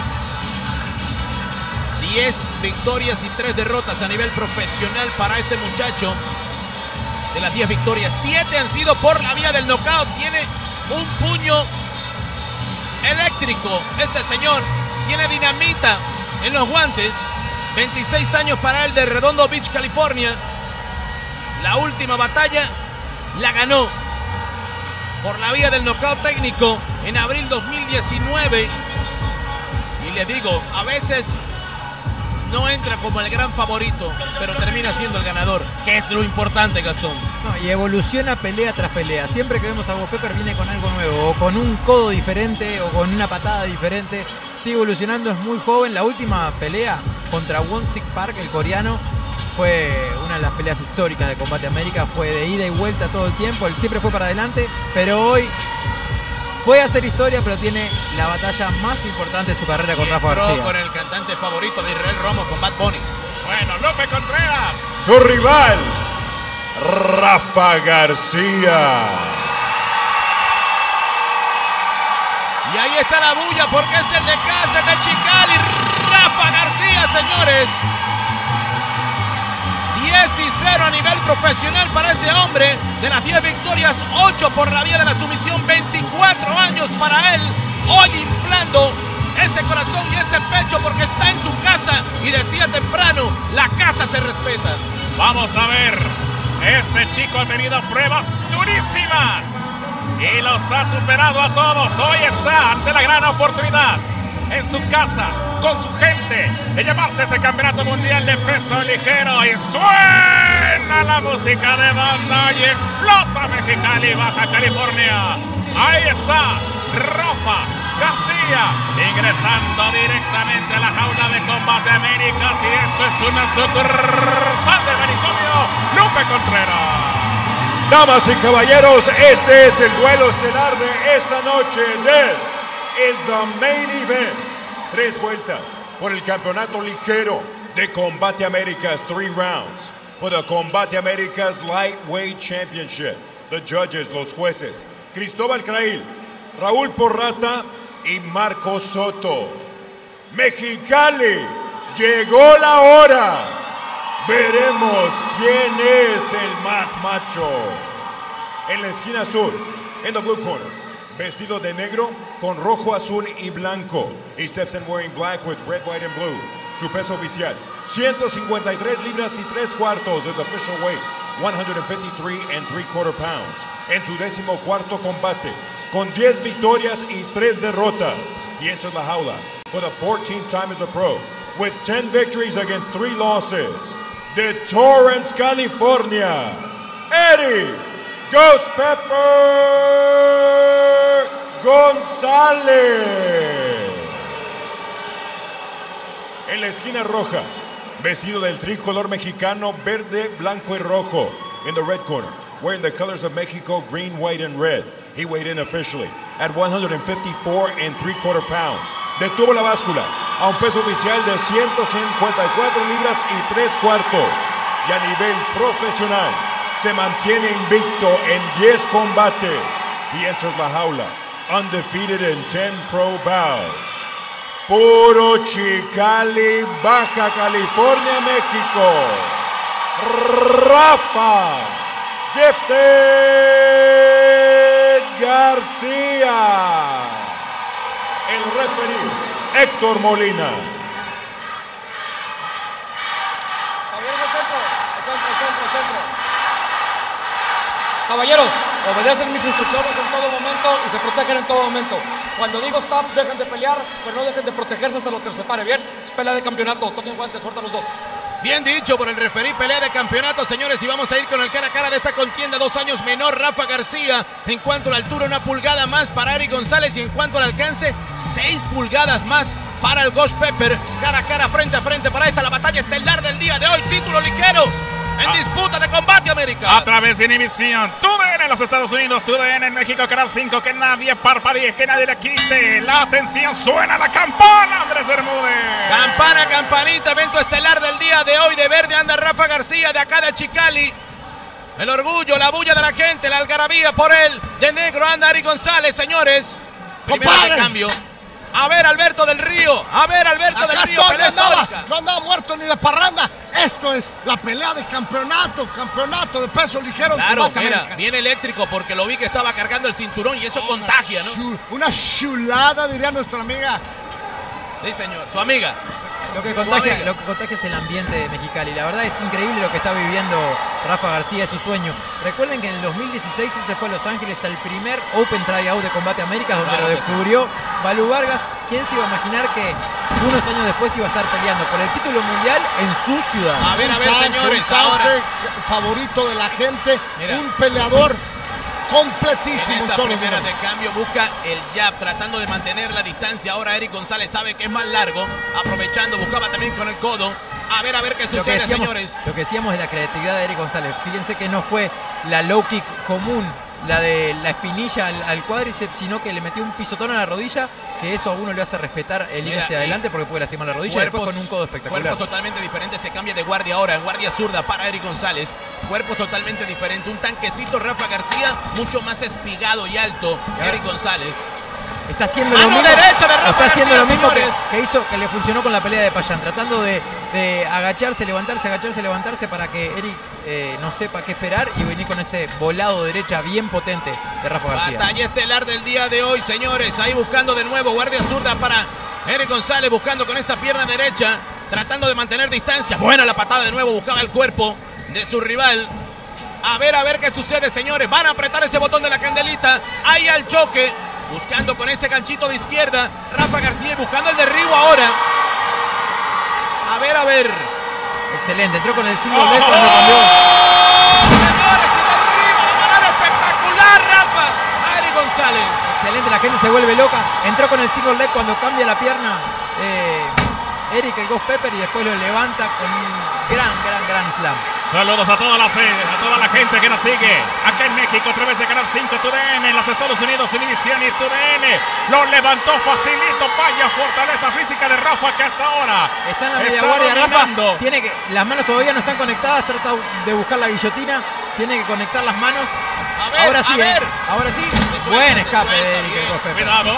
diez victorias y tres derrotas a nivel profesional para este muchacho. De las diez victorias, siete han sido por la vía del knockout. Tiene un puño eléctrico este señor. Tiene dinamita en los guantes. veintiséis años para él, de Redondo Beach, California. La última batalla la ganó por la vía del knockout técnico en abril dos mil diecinueve. Y le digo, a veces no entra como el gran favorito, pero termina siendo el ganador, que es lo importante, Gastón. No, y evoluciona pelea tras pelea. Siempre que vemos a Ghost Pepper viene con algo nuevo, o con un codo diferente, o con una patada diferente. Sigue evolucionando, es muy joven. La última pelea contra Won-Sik Park, el coreano, fue una de las peleas históricas de Combate América. Fue de ida y vuelta todo el tiempo, él siempre fue para adelante, pero hoy puede hacer historia, pero tiene la batalla más importante de su carrera con Rafa García. Con el cantante favorito de Israel Romo, con Bad Bunny. Bueno, Lupe Contreras. Su rival, Rafa García. Y ahí está la bulla, porque es el de casa, el de Chicali, Rafa García, señores. diez y cero a nivel profesional para este hombre. De las diez victorias, ocho por la vía de la sumisión. veinticuatro años para él. Hoy inflando ese corazón y ese pecho, porque está en su casa. Y decía temprano, la casa se respeta. Vamos a ver. Este chico ha tenido pruebas durísimas y los ha superado a todos. Hoy está ante la gran oportunidad en su casa, con su gente, de llevarse ese campeonato mundial de peso ligero. Y suena la música de banda y explota Mexicali, Baja California. Ahí está Rafa García ingresando directamente a la jaula de Combate Américas, y esto es una sucursal de manicomio Lupe Contreras. Damas y caballeros, este es el duelo estelar de esta noche. This is the main event. Tres vueltas por el campeonato ligero de Combate Américas. Three rounds for the Combate Américas Lightweight Championship. The judges, los jueces, Cristóbal Crail, Raúl Porrata y Marco Soto. Mexicali, llegó la hora. Veremos quién es el más macho. En la esquina azul, en the blue corner, vestido de negro con rojo, azul y blanco. He steps in wearing black with red, white and blue. Su peso oficial, ciento cincuenta y tres libras y tres cuartos. His official weight, one fifty-three and three quarter pounds. En su décimo cuarto combate, con diez victorias y tres derrotas, he enters la jaula for the fourteenth time as a pro, with ten victories against three losses. De Torrance, California, Eddie Ghost Pepper González. En la esquina roja, vestido del tricolor mexicano verde, blanco y rojo. In the red corner, wearing the colors of Mexico, green, white, and red. He weighed in officially at one fifty-four and three quarter pounds. Detuvo la báscula a un peso oficial de ciento cincuenta y cuatro libras y tres cuartos. Y a nivel profesional, se mantiene invicto en diez combates. He enters la jaula undefeated in ten pro bouts. Puro Chicali, Baja California, México. Rafa Gifted García. El referee, Héctor Molina. Caballeros, obedecen mis instrucciones en todo momento y se protegen en todo momento. Cuando digo stop, dejen de pelear, pero no dejen de protegerse hasta lo que se pare. Bien, es pelea de campeonato. Toquen guantes, suelta los dos. Bien dicho por el referí, pelea de campeonato, señores, y vamos a ir con el cara a cara de esta contienda. Dos años menor, Rafa García. En cuanto a la altura, una pulgada más para Eric González, y en cuanto al alcance, seis pulgadas más para el Ghost Pepper. Cara a cara, frente a frente para esta, la batalla estelar del día de hoy. Título ligero en ah. disputa de Combate América. A través de Univisión, T U D N en los Estados Unidos, T U D N en México, Canal cinco. Que nadie parpadee, que nadie le quite la atención. Suena la campana, Andrés Bermúdez. Campana, campanita, evento estelar del día de hoy. De verde anda Rafa García, de acá de Chicali. El orgullo, la bulla de la gente, la algarabía por él. De negro anda Eric González, señores. Primero de cambio. A ver, Alberto del Río. A ver, Alberto Acá del Río. Estoy, Pelea no, andaba, histórica. no andaba muerto ni de parranda. Esto es la pelea de campeonato. Campeonato de peso ligero. Claro, en mira, América. bien eléctrico porque lo vi que estaba cargando el cinturón y eso Una contagia, ¿no? chu- Una chulada, diría nuestra amiga. Sí, señor. Su amiga. Lo que, Su contagia, amiga. lo que contagia es el ambiente de Mexicali. La verdad es increíble lo que está viviendo Rafa García, es su sueño. Recuerden que en el dos mil dieciséis él se fue a Los Ángeles al primer Open Tryout de Combate Américas, donde Claro lo que sí. descubrió Balú Vargas. ¿Quién se iba a imaginar que unos años después iba a estar peleando por el título mundial en su ciudad? A ver, a ver, Tanque, señores, un tanque ahora. favorito de la gente. Mira. Un peleador En completísimo en esta todos los primera de niveles. cambio busca el jab, tratando de mantener la distancia. Ahora Eric González sabe que es más largo, aprovechando, buscaba también con el codo. A ver, a ver qué Lo que, sucede, decíamos, señores. lo que decíamos de la creatividad de Eric González. Fíjense que no fue la low kick común, la de la espinilla al, al cuádriceps, sino que le metió un pisotón a la rodilla, que eso a uno le hace respetar el ir Mira, hacia adelante porque puede lastimar la rodilla, y después con un codo espectacular. Cuerpos totalmente diferentes, se cambia de guardia ahora, en guardia zurda para Eric González. Cuerpos totalmente diferentes, un tanquecito Rafa García, mucho más espigado y alto. Y ahora- Eric González. Está haciendo Mano lo mismo, derecha de Rafa está haciendo García, lo mismo que, señores. que hizo, que le funcionó con la pelea de Payán, tratando de, de agacharse, levantarse, agacharse, levantarse para que Eric eh, no sepa qué esperar y venir con ese volado derecha bien potente de Rafa García. Batalla estelar del día de hoy, señores. Ahí buscando de nuevo guardia zurda para Eric González, buscando con esa pierna derecha, tratando de mantener distancia. Buena la patada de nuevo, buscaba el cuerpo de su rival. A ver, a ver qué sucede, señores. Van a apretar ese botón de la candelita. Ahí al choque. Buscando con ese ganchito de izquierda. Rafa García buscando el derribo ahora. A ver, a ver. Excelente, entró con el single leg leg cuando cambió. Señores, y derriba de manera espectacular Rafa a Eric González. Excelente, la gente se vuelve loca. Entró con el single leg cuando cambia la pierna eh, Eric el Ghost Pepper y después lo levanta con un gran, gran, gran slam. Saludos a toda la sede, a toda la gente que nos sigue acá en México a través de Canal cinco T U D N, en los Estados Unidos, Univision y T U D N. Lo levantó facilito, vaya fortaleza física de Rafa que hasta ahora está en la media guardia. Rafa tiene que, las manos todavía no están conectadas, trata de buscar la guillotina, tiene que conectar las manos. A ver, ahora sí, a ver. Eh, ahora sí. Buen escape de Eric. Cuidado.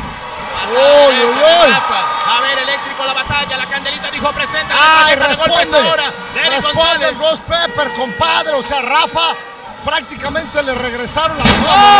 Uy, uy, uy. A ver, eléctrico la batalla, la candelita dijo presente. Ay, responde, ahora de responde el Ghost Pepper, compadre. O sea, Rafa prácticamente le regresaron la ¡Oh!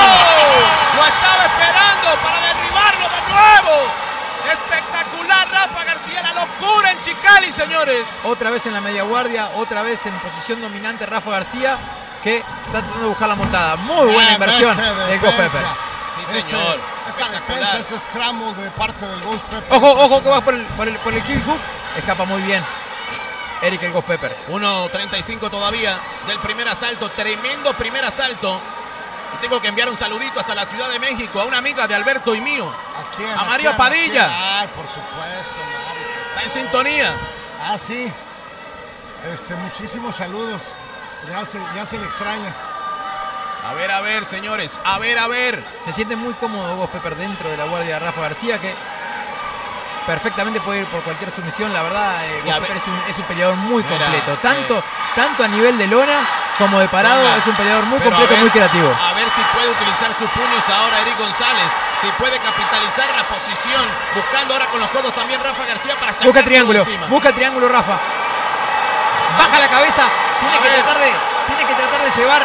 Lo estaba esperando para derribarlo de nuevo. Espectacular Rafa García, la locura en Chicali, señores. Otra vez en la media guardia, otra vez en posición dominante Rafa García, que está tratando de buscar la montada. Muy buena inversión del Ghost Pepper. Sí, señor. Ese, esa defensa, ese scramble de parte del Ghost Pepper. Ojo, ojo, que va por el, por el, por el kill hook. Escapa muy bien Eric el Ghost Pepper. uno treinta y cinco todavía del primer asalto. Tremendo primer asalto. Y tengo que enviar un saludito hasta la Ciudad de México a una amiga de Alberto y mío. ¿A quién? A Mario ¿A quién? Padilla. ¿A quién? Ay, por supuesto, Mario. Está en sintonía. Ah, sí. Este, muchísimos saludos. Ya se, ya se le extraña. A ver, a ver, señores. A ver, a ver. Se siente muy cómodo Ghost Pepper dentro de la guardia de Rafa García, que perfectamente puede ir por cualquier sumisión. La verdad, eh, Ghost Pepper es un, es un peleador muy Mira, completo. Tanto, eh. tanto a nivel de lona como de parado. Venga, es un peleador muy completo, ver, muy creativo. A ver si puede utilizar sus puños ahora Eric González. Si puede capitalizar la posición. Buscando ahora con los codos también Rafa García para sacar. Busca el triángulo. Busca el triángulo, Rafa. Baja la cabeza. Tiene que, tratar de, tiene que tratar de llevar.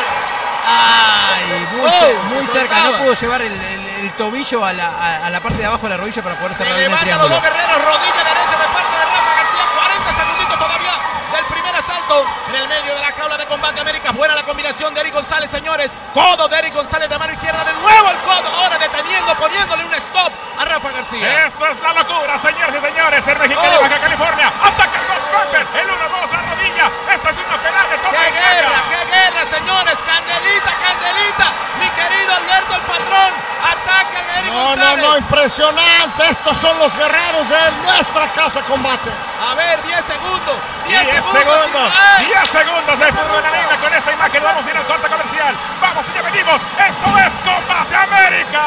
Ay, muy, oh, cer muy cerca. No pudo llevar el, el, el tobillo a la, a, a la parte de abajo de la rodilla para poder cerrar bien el triángulo. Los dos guerreros, rodilla derecha de parte de Rafa García. cuarenta segunditos todavía del primer asalto. En el medio de la jaula de Combate América. Buena la combinación de Eric González, señores. Codo de Eric González de mano izquierda. De nuevo el codo. Ahora deteniendo, poniéndole un stop a Rafa García. Esto es la locura, señores y señores. El mexicano oh. de Baja California. Ataca el Ghost Pepper. El uno dos, la rodilla. Esta es una pelea de toque. ¡Qué guerra, qué guerra, señores! Candelita, candelita. Mi querido Alberto el patrón. Ataca a Eric no, González. No, no, impresionante. Estos son los guerreros de nuestra casa combate. A ver, diez segundos. diez segundos. segundos. diez segundos de fútbol en línea con esta imagen. Vamos a ir al corte comercial. Vamos y ya venimos. Esto es Combate América.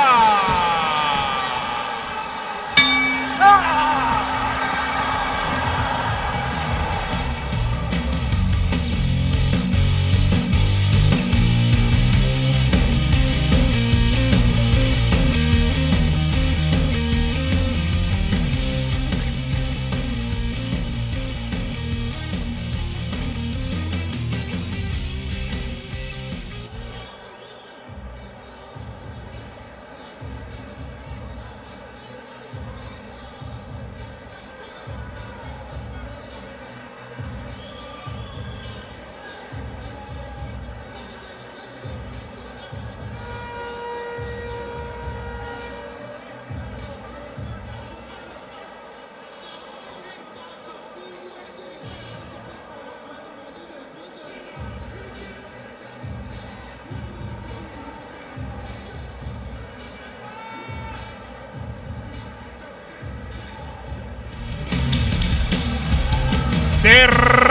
¡Ah! De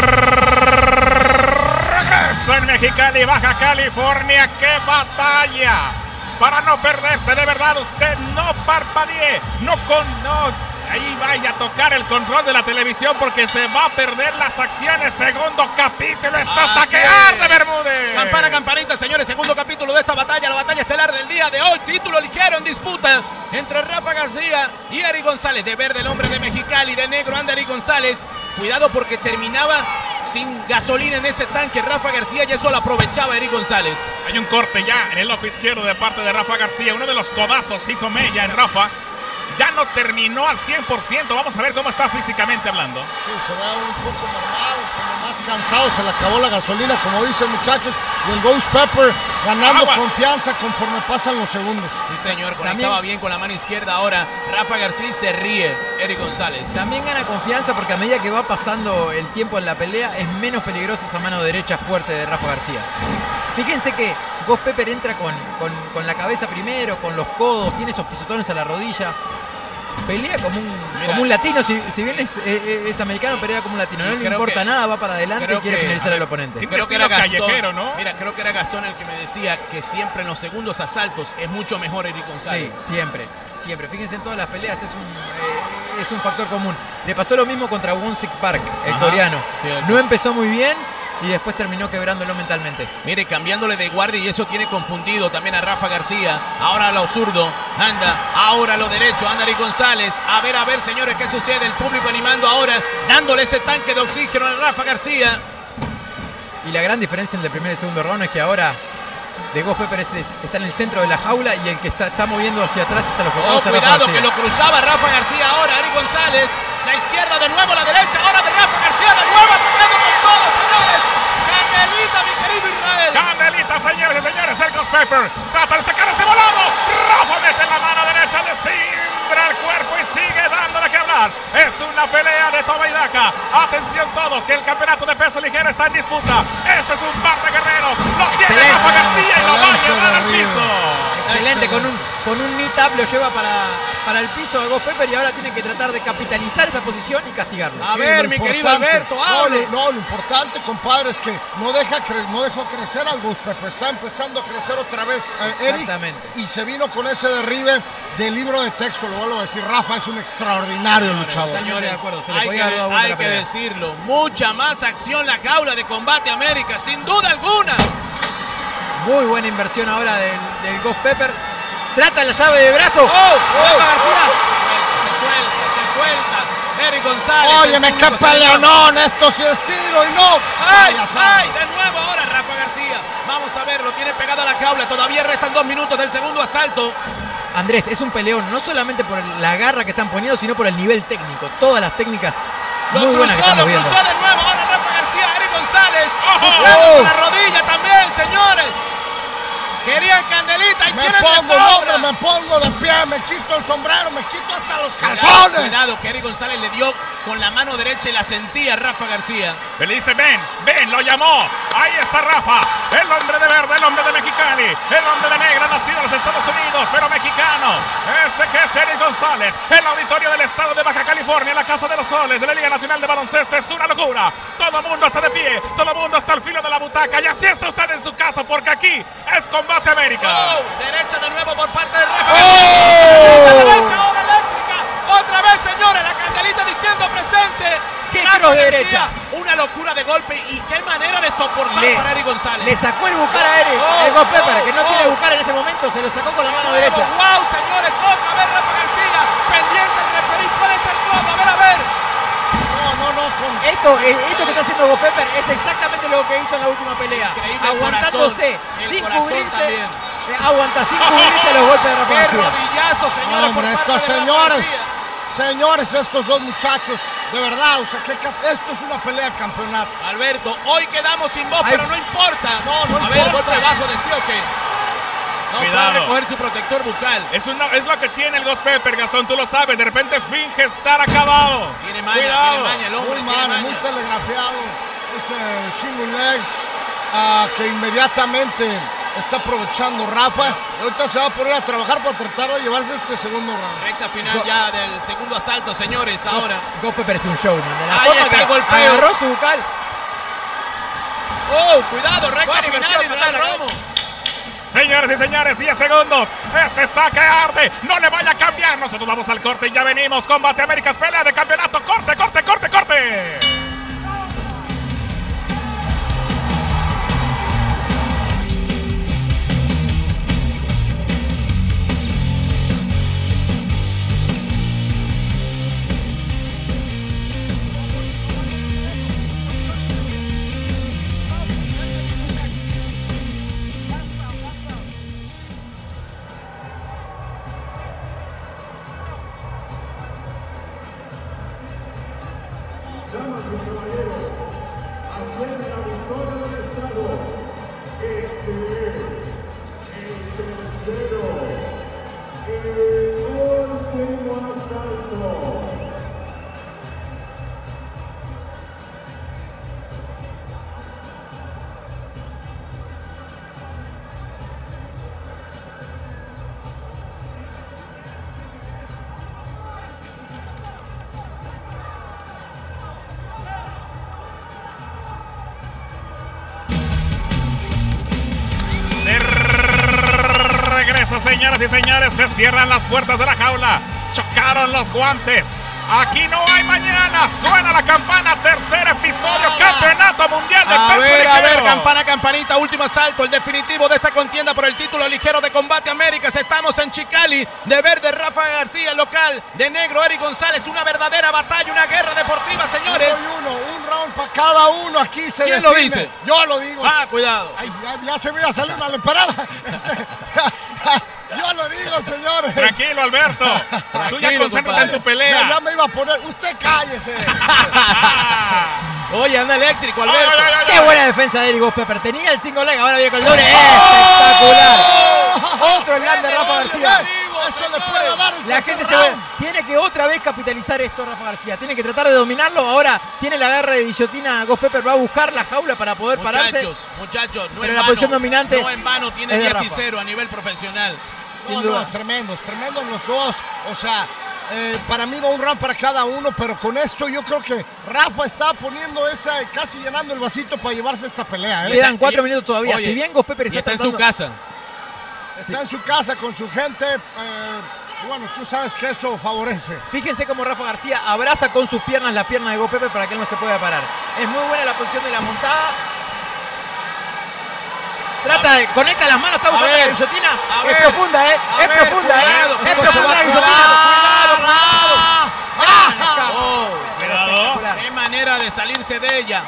regreso en Mexicali, Baja California. ¡Qué batalla! Para no perderse, de verdad, usted no parpadee, no con... No, ahí vaya a tocar el control de la televisión porque se va a perder las acciones. Segundo capítulo, está hasta que arde, Bermúdez. Campana, campanita, señores, segundo capítulo de esta batalla, la batalla estelar del día de hoy. Título ligero en disputa entre Rafa García y Eric González. De verde el hombre de Mexicali, de negro anda Eric González. Cuidado porque terminaba sin gasolina en ese tanque Rafa García y eso lo aprovechaba Eric González. Hay un corte ya en el ojo izquierdo de parte de Rafa García. Uno de los codazos hizo mella en Rafa. Ya no terminó al cien por ciento. Vamos a ver cómo está físicamente hablando. Sí, se ve un poco normal, como más más cansado, se le acabó la gasolina, como dicen muchachos, y el Ghost Pepper ganando Aguas. confianza conforme pasan los segundos. Sí, señor, conectaba También- bien con la mano izquierda. Ahora Rafa García y se ríe Eric González. También gana confianza porque a medida que va pasando el tiempo en la pelea es menos peligrosa esa mano derecha fuerte de Rafa García. Fíjense que Ghost Pepper entra con, con, con la cabeza primero, con los codos, tiene esos pisotones a la rodilla. Pelea como un, Mira. como un latino, si, si bien es, es, es americano, pelea como un latino. Y No le creo importa que- nada, va para adelante y creo quiere que- finalizar al oponente. Un Creo que era estilo Gastón. callejero, ¿no? Mira, creo que era Gastón el que me decía que siempre en los segundos asaltos es mucho mejor Eric Sí, González. siempre, siempre. Fíjense en todas las peleas, es un, eh, es un factor común. Le pasó lo mismo contra Won-Sik Park, el Ajá, coreano. cierto. No empezó muy bien y después terminó quebrándolo mentalmente. Mire, cambiándole de guardia y eso tiene confundido también a Rafa García. Ahora lo zurdo, anda. Ahora lo derecho, anda Eric González. A ver, a ver, señores, qué sucede. El público animando ahora, dándole ese tanque de oxígeno a Rafa García. Y la gran diferencia entre el primer y el segundo round es que ahora de Ghost Pepper es- está en el centro de la jaula y el que está, está moviendo hacia atrás es a los Oh, costados. a Rafa cuidado, García. que lo cruzaba Rafa García ahora. Eric González, la izquierda de nuevo, la derecha, ahora de Rafa García de nuevo, atacando con todo, señores. Candelita, mi querido Israel. Candelita, señores y señores, el Ghost Pepper trata de sacar ese volado. Rafa mete la mano derecha, le cimbra el cuerpo y sigue dándole que hablar. Es una pelea de toma y daca. Atención todos, que el campeonato de peso ligero está en disputa. Este es un par de guerreros. Lo tiene Excelente, Rafa García y lo va a excelente llevar al derribo. piso. Excelente, con un, con un knee tap lo lleva para, para el piso a Ghost Pepper y ahora tiene que tratar de capitalizar esta posición y castigarlo. A Sí, ver, lo mi querido importante- Alberto, no, hable. lo- No, lo importante, compadre, es que no, deja cre- no dejó crecer al Ghost Pepper. Está empezando a crecer otra vez eh, Eric. Exactamente. Y se vino con ese derribe del libro de texto. Lo vuelvo a decir, Rafa es un extraordinario luchador. Totalmente de acuerdo, se le hay podía haber que, dado vuelta hay la que pelea. decirlo. Mucha más acción la jaula de Combate América, sin duda alguna. Muy buena inversión ahora del, del Ghost Pepper. Trata la llave de brazo. ¡Oh! Rafa García. Se suelta, se suelta. Eric González. Óyeme, el qué público se peleonón, esto sí es tiro y no. ¡Ay! Vaya, ¡Ay! De nuevo ahora Rafa García. Vamos a ver, lo tiene pegado a la jaula. Todavía restan dos minutos del segundo asalto. Andrés, es un peleón, no solamente por la garra que están poniendo, sino por el nivel técnico. Todas las técnicas Lo muy buenas que cruzó, estamos lo viendo. cruzó de nuevo. Ahora Rafa García, Eric González. ¡Ojo! Buscando con la rodilla también, señores. Querían Candelita y Me tienen de pongo, sobra. no, me pongo de pie, me quito el sombrero, me quito hasta los Cuidado, calzones. cuidado, que Eric González le dio con la mano derecha y la sentía Rafa García. Le dice, ven, ven, lo llamó. Ahí está Rafa, el hombre de verde, el hombre de Mexicali, el hombre de negra, nacido en los Estados Unidos, pero mexicano. Ese que es Eric González, el auditorio del estado de Baja California, la Casa de los Soles de la Liga Nacional de Baloncesto. Es una locura. Todo el mundo está de pie, todo el mundo está al filo de la butaca. Y así está usted en su casa, porque aquí es Combate América. Oh, derecha de nuevo por parte de Rafa. ¡Oh! La derecha, ahora eléctrica. Otra vez, señores, la Candelita diciendo presente. ¡Qué Rafa cross García, derecha! Una locura de golpe y qué manera de soportar Le, para Eric González. le sacó el bucar a Eric, Oh, el Ghost Pepper, oh, que no oh. tiene bucar en este momento, se lo sacó con la mano derecha. Wow, señores, otra vez Rafa García. Pendiente el referí, puede ser todo. A ver, a ver. No, no, no, con Esto, eh, esto que está haciendo Ghost Pepper es exactamente lo que hizo en la última pelea. Increíble el Aguantándose, corazón, el sin corazón cubrirse. también. eh, aguanta sin cubrirse los golpes de Rafa Qué García. rodillazo, señores, Hombre, por parte estos de Rafa señores, García. señores, estos dos muchachos, de verdad, o sea, que ca- esto es una pelea de campeonato. Alberto, hoy quedamos sin voz, Ay. pero no importa. No, no a ver, importa. golpe bajo de sí o qué. No Cuidado. puede recoger su protector bucal. Es, una, es lo que tiene el Ghost Pepper, Gastón, tú lo sabes. De repente finge estar acabado. Tiene maña, Cuidado. tiene maña el hombre, Muy tiene mal, maña. muy telegrafiado. Ese shingle leg ah, que inmediatamente está aprovechando Rafa. Y ahorita se va a poner a trabajar para tratar de llevarse este segundo round. Recta final ya del segundo asalto, señores, ahora. Ghost Pepper es un showman. De la Ahí forma está que el golpeo. agarró su bucal. ¡Oh, cuidado! Recta Buena final inversión, y Real total, Romo. Señores y señores, diez segundos. Este está que arde. No le vaya a cambiar. Nosotros vamos al corte y ya venimos. Combate Américas, pelea de campeonato. Corte, corte, corte, corte. Damas y caballeros, Señoras y señores, se cierran las puertas de la jaula. Chocaron los guantes. Aquí no hay mañana. Suena la campana. Tercer episodio. Campeonato Mundial de A Peso ver, Ligero. a ver, campana, campanita. Último asalto, el definitivo de esta contienda por el título ligero de Combate Américas. Estamos en Chicali. De verde, Rafa García, el local. De negro, Eric González. Una verdadera batalla, una guerra deportiva, señores. Uno y uno, un round para cada uno. Aquí se ¿Quién define. lo dice? Yo lo digo. Ah, cuidado. Ay, ya, ya se me iba a salir una lemparada. Este, yo lo digo, señores. Tranquilo, Alberto. Tú ya Tranquilo, concéntrate compadre. en tu pelea. Ya, ya me iba a poner. Usted cállese. Oye, anda eléctrico, Alberto. Ay, ay, ay, Qué ay. buena defensa de Eric Ghost Pepper. Tenía el single leg, ahora viene con el doble. ¡Espectacular! Otro slam de Rafa García. Eso le puede dar el La tercer gente se ve. round. Tiene que otra vez capitalizar esto, Rafa García. Tiene que tratar de dominarlo. Ahora tiene la garra de guillotina. Ghost Pepper va a buscar la jaula para poder pararse. Muchachos, muchachos, no Pero en la vano, posición dominante no en vano, tiene es de diez y Rafa. cero a nivel profesional. Sin No, duda. no, tremendos, tremendos los dos. O sea, eh, para mí va un round para cada uno, pero con esto yo creo que Rafa está poniendo esa, casi llenando el vasito para llevarse esta pelea. ¿eh? Quedan cuatro y- minutos todavía. oye, Si bien Ghost Pepper Y está, está en su tratando- casa. Está en su casa con su gente. eh, y bueno, tú sabes que eso favorece. Fíjense cómo Rafa García abraza con sus piernas la pierna de Ghost Pepper para que él no se pueda parar. Es muy buena la posición de la montada. Trata de. Conecta las manos, está buscando ver, la guillotina. a Es ver, profunda, ¿eh? a Es ver, profunda, cuidado, ¿eh? Es esto se profunda va la a guillotina. cuidado, cuidado, ¡Ah! Oh, Cuidado. Espectacular. qué manera de salirse de ella.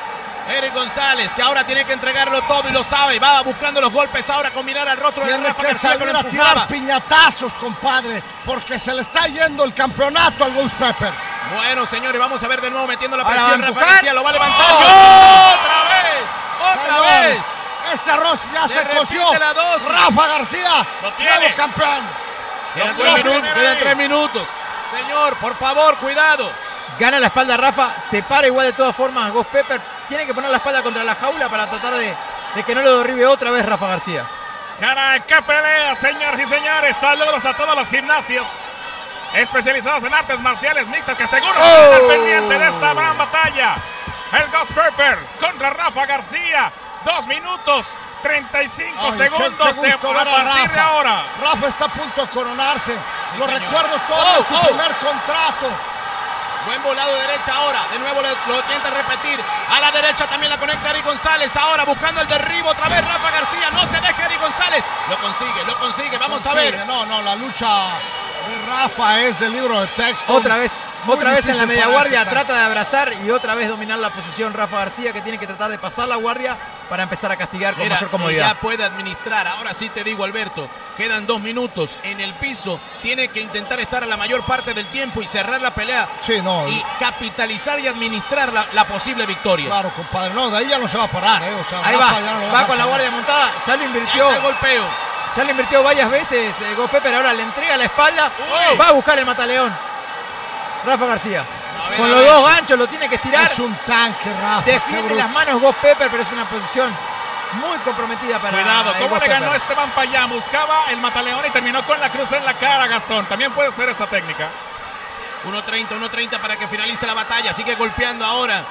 Eric González, que ahora tiene que entregarlo todo y lo sabe. Va buscando los golpes ahora, combinar al rostro de Tiene Rafa que García, que salir lo a empujaba. tirar piñatazos, compadre, porque se le está yendo el campeonato al Ghost Pepper. Bueno, señores, vamos a ver de nuevo metiendo la Ahora presión. va a Rafa empujar. García lo va a levantar. ¡Oh! ¡Y ¡Otra vez! ¡Otra Señores, vez! este arroz ya Se se repite coció. la dosis. Rafa García, Lo tiene. nuevo campeón. Quedan Lo tres tiene minutos. ahí. Quedan tres minutos. Señor, por favor, cuidado. Gana la espalda Rafa, se para igual de todas formas Ghost Pepper. Tiene que poner la espalda contra la jaula para tratar de, de que no lo derribe otra vez Rafa García. Caray, qué pelea, señoras y señores. Saludos a todos los gimnasios especializados en artes marciales mixtas que seguro Oh. están al pendiente de esta gran batalla. El Ghost Pepper contra Rafa García. Dos minutos, treinta y cinco Ay, segundos qué- qué de, gusto a ver a partir de Rafa. ahora. Rafa está a punto de coronarse. Lo señor. recuerdo todo Oh, en su oh. primer contrato. Buen volado de derecha ahora. De nuevo le- lo intenta repetir. A la derecha también la conecta Eric González. Ahora buscando el derribo. Otra vez Rafa García. No se deja Eric González. Lo consigue, lo consigue. Vamos a ver. Consigue. No, no, la lucha de Rafa es el libro de texto. Otra vez, Muy otra vez en la difícil media para guardia, ese trata de abrazar y otra vez dominar la posición Rafa García, que tiene que tratar de pasar la guardia para empezar a castigar con Mira, mayor ya comodidad. puede administrar. Ahora sí te digo, Alberto, quedan dos minutos en el piso. Tiene que intentar estar a la mayor parte del tiempo y cerrar la pelea. Sí, no. Y capitalizar y administrar la, la posible victoria. Claro, compadre. No, de ahí ya no se va a parar, ¿eh? O sea, Ahí Rafa va, ya no lo va deja con la salir. guardia montada, ya lo Ya invirtió, está el golpeo. ya le invirtió varias veces eh, Ghost Pepper, ahora le entrega la espalda, Uy. va a buscar el mataleón. Rafa García, A ver, con a los ver. dos ganchos lo tiene que estirar, Es un tanque, Rafa. qué defiende bruto. las manos Ghost Pepper, pero es una posición muy comprometida para Cuidado, el ¿cómo Ghost le ganó Pepper. Esteban Payán? Buscaba el mataleón y terminó con la cruz en la cara, Gastón. También puede ser esa técnica. uno treinta, uno treinta para que finalice la batalla. Sigue golpeando ahora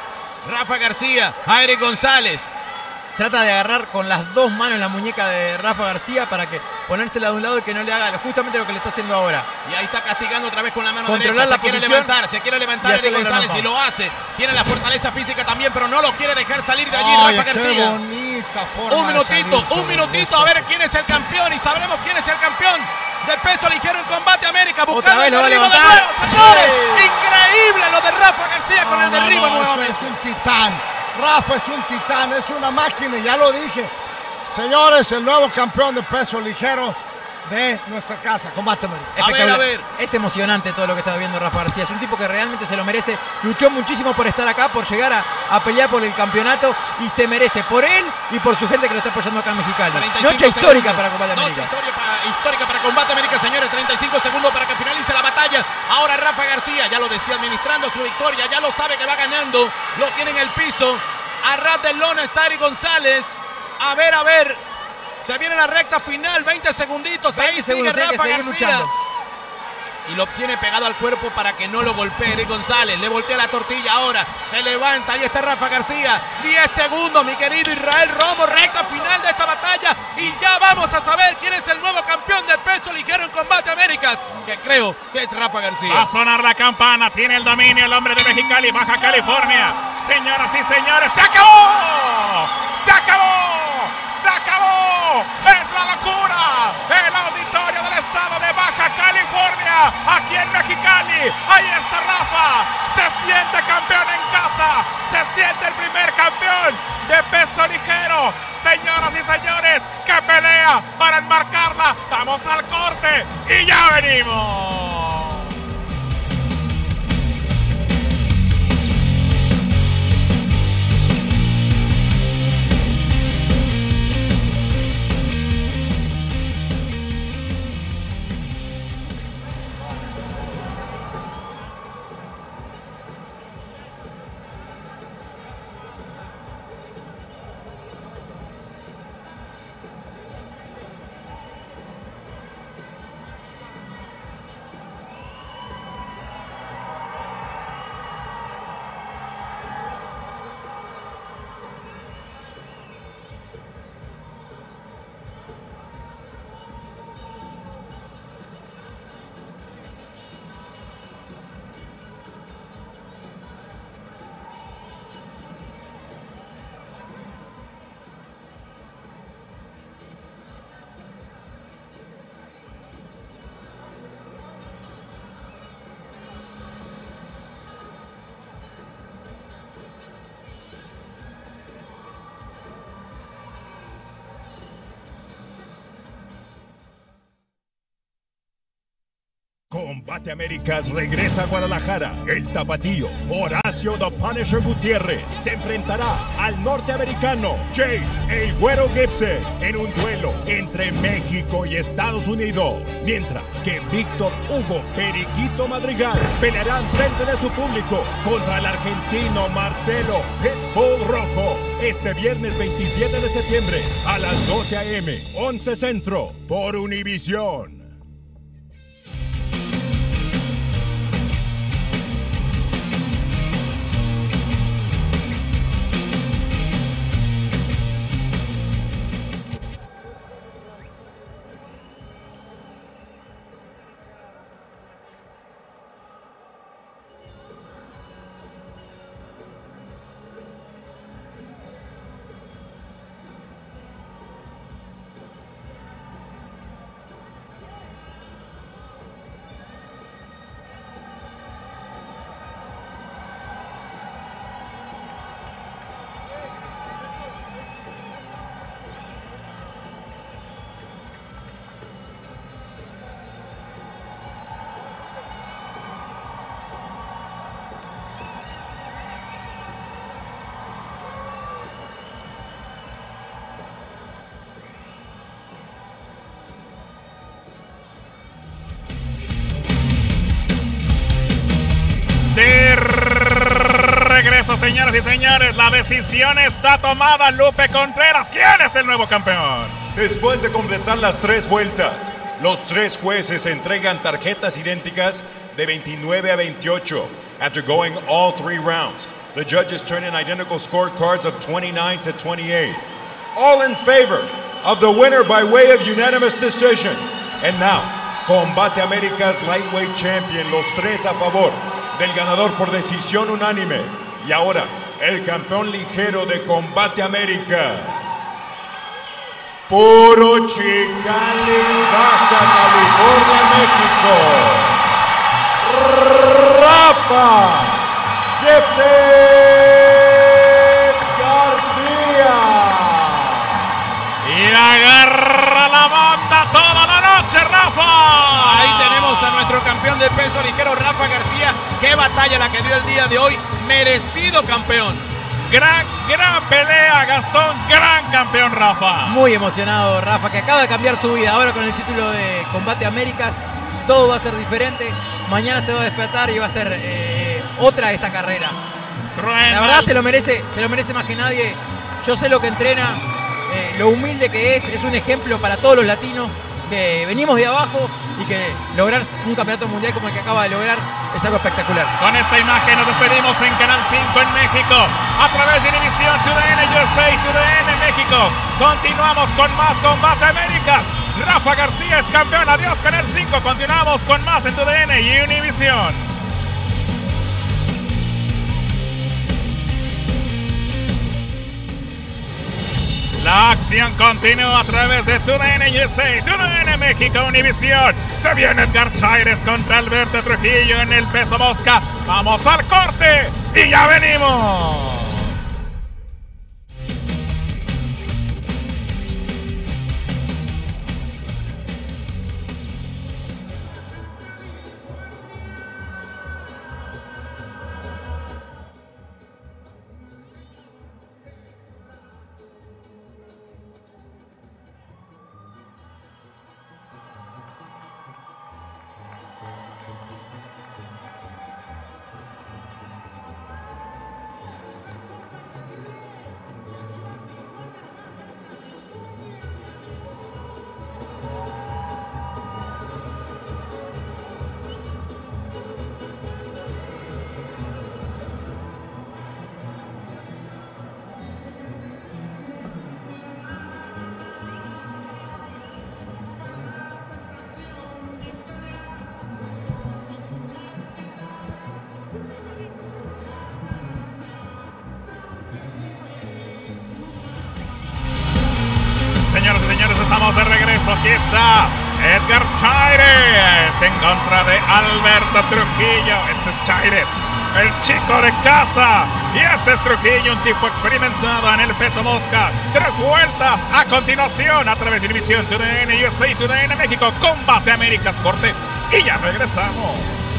Rafa García a Eric González. Trata de agarrar con las dos manos la muñeca de Rafa García para que ponérsela de un lado y que no le haga justamente lo que le está haciendo ahora. Y ahí está castigando otra vez con la mano Controlar derecha. la Se quiere posición levantar, se quiere levantar y Eric hacerle González gran y lo hace. Tiene la fortaleza física también, pero no lo quiere dejar salir de allí Ay, Rafa qué García. bonita forma Un de minutito, salirse un del minutito, a Ghost ver quién es el campeón y sabremos quién es el campeón del peso ligero en Combate América. Buscando vez el lo va a derribo de levantar. nuevo, señores. ¡Sí! Increíble lo de Rafa García con No, el no, derribo no, eso nuevamente. es un titán. Rafa es un titán, es una máquina, ya lo dije. Señores, el nuevo campeón de peso ligero. de nuestra casa, Combate América. A ver, a ver. Es emocionante todo lo que está viendo Rafa García. Es un tipo que realmente se lo merece. Luchó muchísimo por estar acá, por llegar a, a pelear por el campeonato y se merece por él y por su gente que lo está apoyando acá en Mexicali. Noche histórica segundos. para Combate América. Noche histórica para, histórica para Combate América, señores. treinta y cinco segundos para que finalice la batalla. Ahora Rafa García, ya lo decía, administrando su victoria. Ya lo sabe que va ganando. Lo tiene en el piso. A ras de lona está Eric González. A ver, a ver. Se viene la recta final, veinte segunditos. Ahí sigue Rafa García. Luchando. Y lo tiene pegado al cuerpo para que no lo golpee Eric González. Le voltea la tortilla ahora. Se levanta. Ahí está Rafa García. diez segundos, mi querido Israel Romo. Recta final de esta batalla. Y ya vamos a saber quién es el nuevo campeón del peso ligero en Combate Américas. Que creo que es Rafa García. Va a sonar la campana. Tiene el dominio el hombre de Mexicali, Baja California. Señoras y señores, ¡se acabó! ¡Se acabó! ¡Se acabó! ¡Es la locura! El auditorio del estado de Baja California, aquí en Mexicali. Ahí está Rafa. Se siente campeón en casa. Se siente el primer campeón de peso ligero. Señoras y señores, ¡qué pelea para enmarcarla! Vamos al corte y ya venimos. Combate Américas regresa a Guadalajara. El tapatío Horacio The Punisher Gutiérrez se enfrentará al norteamericano Chase El Güero Gibson en un duelo entre México y Estados Unidos. Mientras que Víctor Hugo Periquito Madrigal peleará en frente de su público contra el argentino Marcelo Pitbull Rojo este viernes veintisiete de septiembre a las doce a eme, once Centro por Univisión. De regreso, señoras y señores, la decisión está tomada. Lupe Contreras, ¿quién es el nuevo campeón? Después de completar las tres vueltas, los tres jueces entregan tarjetas idénticas de veintinueve a veintiocho. After going all three rounds, the judges turn in identical scorecards of twenty-nine to twenty-eight. All in favor of the winner by way of unanimous decision. And now, Combate Américas Lightweight Champion, los tres a favor del ganador por decisión unánime. Y ahora, el campeón ligero de Combate Américas, puro Chicali, Baja California, México, Rafa Gifted García. Y agarra la banda toda la noche. de peso ligero Rafa García. Qué batalla la que dio el día de hoy. Merecido campeón. Gran, gran pelea, Gastón. Gran campeón, Rafa. Muy emocionado, Rafa, que acaba de cambiar su vida. Ahora con el título de Combate Américas, todo va a ser diferente. Mañana se va a despertar y va a ser eh, otra esta carrera. Truena. La verdad se lo merece, se lo merece más que nadie. Yo sé lo que entrena, eh, lo humilde que es. Es un ejemplo para todos los latinos que venimos de abajo y que lograr un campeonato mundial como el que acaba de lograr es algo espectacular. Con esta imagen nos despedimos en Canal cinco en México, a través de Univisión, T D N U S A, T D N México. Continuamos con más Combate Américas. Rafa García es campeón. Adiós, Canal cinco. Continuamos con más en T D N y Univisión. La acción continúa a través de T D N U S A, T D N México, Univisión. Se viene Edgar Chaires contra Alberto Trujillo en el peso mosca. Vamos al corte y ya venimos. Estamos de regreso, aquí está Edgar Chaires en contra de Alberto Trujillo. Este es Chaires, el chico de casa, y este es Trujillo, un tipo experimentado en el peso mosca. Tres vueltas a continuación a través de Univisión, T D N U S A, T D N México, Combate Américas, corte y ya regresamos.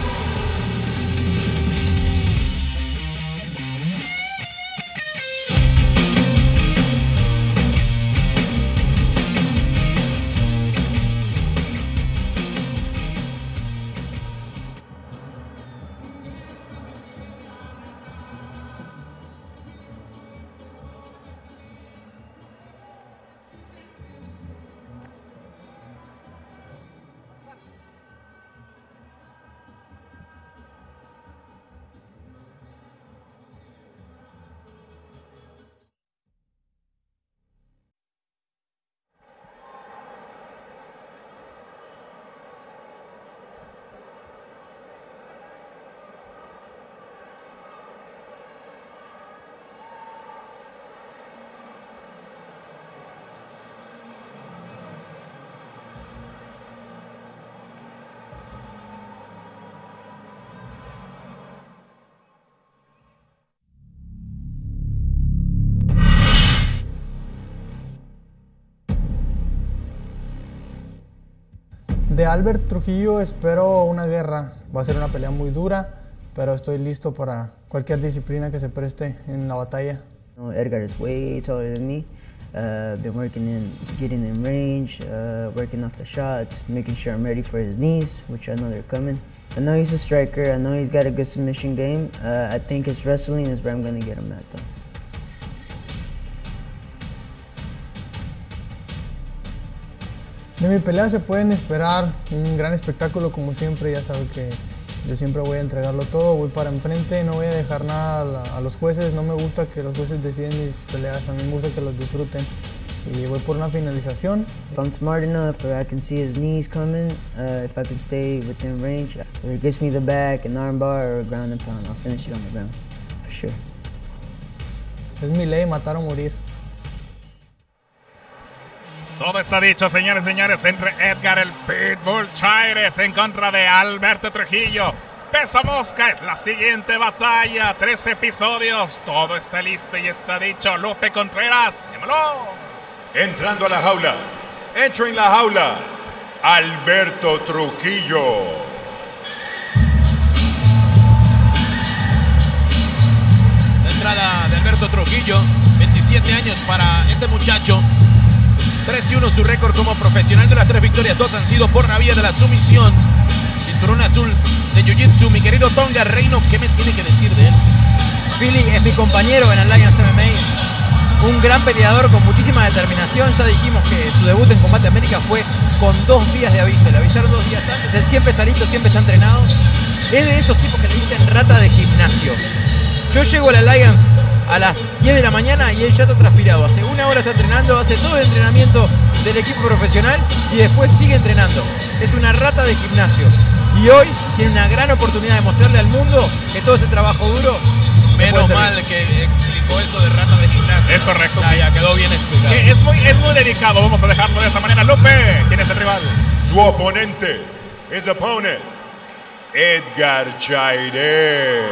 De Albert Trujillo espero una guerra. Va a ser una pelea muy dura, pero estoy listo para cualquier disciplina que se preste en la batalla. Edgar is way taller than me. Uh, been working in getting in range, uh, working off the shots, making sure I'm ready for his knees, which I know they're coming. I know he's a striker. I know he's got a good submission game. Uh, I think his wrestling is where I'm going to get him at, though. De mi pelea se pueden esperar un gran espectáculo, como siempre. Ya saben que yo siempre voy a entregarlo todo, voy para enfrente, no voy a dejar nada a, la, a los jueces. No me gusta que los jueces deciden mis peleas, a mí me gusta que los disfruten. Y voy por una finalización. If I'm smart enough, or I can see his knees coming, uh, if I can stay within range, if it gets me the back, an arm bar, or a ground and pound, I'll finish it on the ground, for sure. Es mi ley, matar o morir. Todo está dicho, señores y señores, entre Edgar el Pitbull Chaires en contra de Alberto Trujillo. Peso mosca es la siguiente batalla. Tres episodios. Todo está listo y está dicho. Lupe Contreras, llámalo. Entrando a la jaula. Entro en la jaula. Alberto Trujillo. Alberto Trujillo, veintisiete años para este muchacho. tres y uno su récord como profesional. De las tres victorias, dos han sido por la vía de la sumisión. Cinturón azul de Jiu-Jitsu. Mi querido Tonga Reino, ¿qué me tiene que decir de él? Philly es mi compañero en Alliance M M A. Un gran peleador con muchísima determinación. Ya dijimos que su debut en Combate América fue con dos días de aviso. Le avisaron dos días antes. Él siempre está listo, siempre está entrenado. Es de esos tipos que le dicen rata de gimnasio. Yo llego a la Alliance a las diez de la mañana y él ya está transpirado. Hace una hora está entrenando, hace todo el entrenamiento del equipo profesional y después sigue entrenando. Es una rata de gimnasio. Y hoy tiene una gran oportunidad de mostrarle al mundo que todo ese trabajo duro... Menos mal que explicó eso de rata de gimnasio. Es correcto, ya, sí. Ya quedó bien explicado. Que es muy, es muy delicado, vamos a dejarlo de esa manera. Lupe, ¿quién es el rival? Su oponente, his opponent, Edgar Chairez.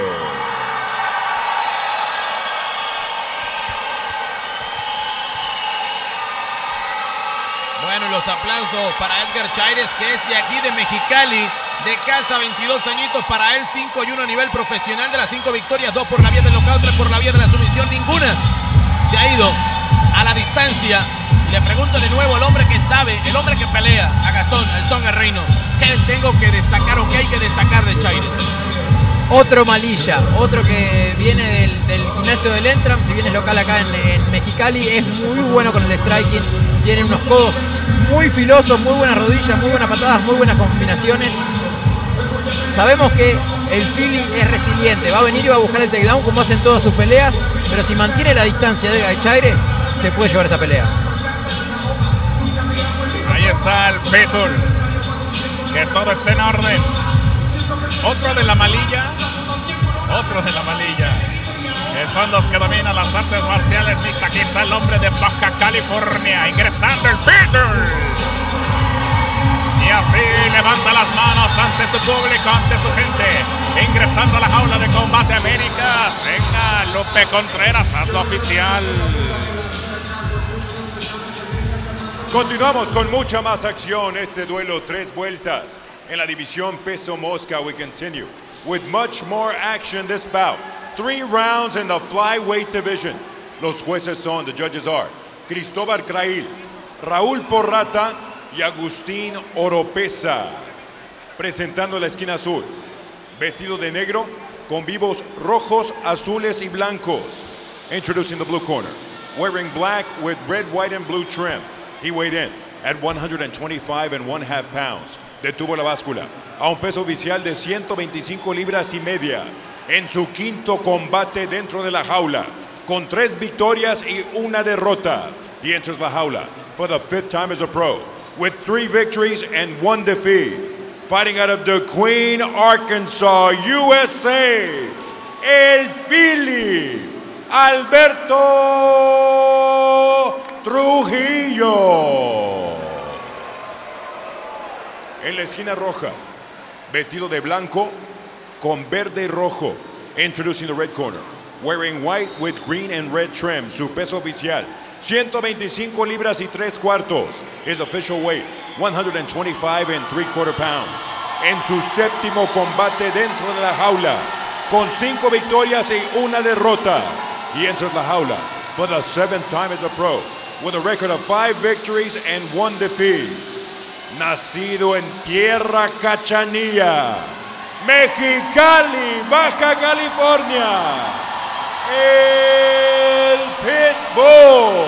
Bueno, los aplausos para Edgar Chairez, que es de aquí de Mexicali, de casa, veintidós añitos para él, cinco y uno a nivel profesional. De las cinco victorias, dos por la vía del knockout, tres por la vía de la sumisión, ninguna se ha ido a la distancia. Y le pregunto de nuevo al hombre que sabe, el hombre que pelea, a Gastón, al Tonga Reino, ¿qué tengo que destacar o qué hay que destacar de Chairez? Otro malilla, otro que viene del, del gimnasio del Entram, si bien es local acá en, en Mexicali, es muy bueno con el striking, tiene unos codos muy filosos, muy buenas rodillas, muy buenas patadas, muy buenas combinaciones. Sabemos que el Philly es resiliente, va a venir y va a buscar el takedown como hacen todas sus peleas, pero si mantiene la distancia de Chairez, se puede llevar esta pelea. Ahí está el Pitbull, que todo esté en orden. Otro de la malilla, otro de la malilla, que son los que dominan las artes marciales mixtas. Aquí está el hombre de Baja California, ingresando el Pitbull. Y así levanta las manos ante su público, ante su gente, ingresando a la jaula de Combate Américas. Venga, Lupe Contreras, hazlo oficial. Continuamos con mucha más acción. Este duelo, tres vueltas. En la división peso mosca, we continue with much more action this bout. Three rounds in the flyweight division. Los jueces son, the judges are, Cristóbal Crail, Raúl Porrata y Agustín Oropesa. Presentando la esquina azul, vestido de negro con vivos rojos, azules y blancos. Introducing the blue corner, wearing black with red, white and blue trim. He weighed in at one twenty-five and one half pounds. Detuvo la báscula a un peso oficial de ciento veinticinco libras y media en su quinto combate dentro de la jaula, con tres victorias y una derrota. He enters la jaula for the fifth time as a pro, with three victories and one defeat. Fighting out of the Queen, Arkansas, U S A, el Philly, Alberto Trujillo. En la esquina roja, vestido de blanco con verde y rojo. Introducing the red corner, wearing white with green and red trim. Su peso oficial, ciento veinticinco libras y tres cuartos. His official weight, one twenty-five and three quarter pounds. En su séptimo combate dentro de la jaula, con cinco victorias y una derrota. He enters la jaula for the seventh time as a pro, with a record of five victories and one defeat. Nacido en Tierra Cachanilla, Mexicali, Baja California, el Pitbull,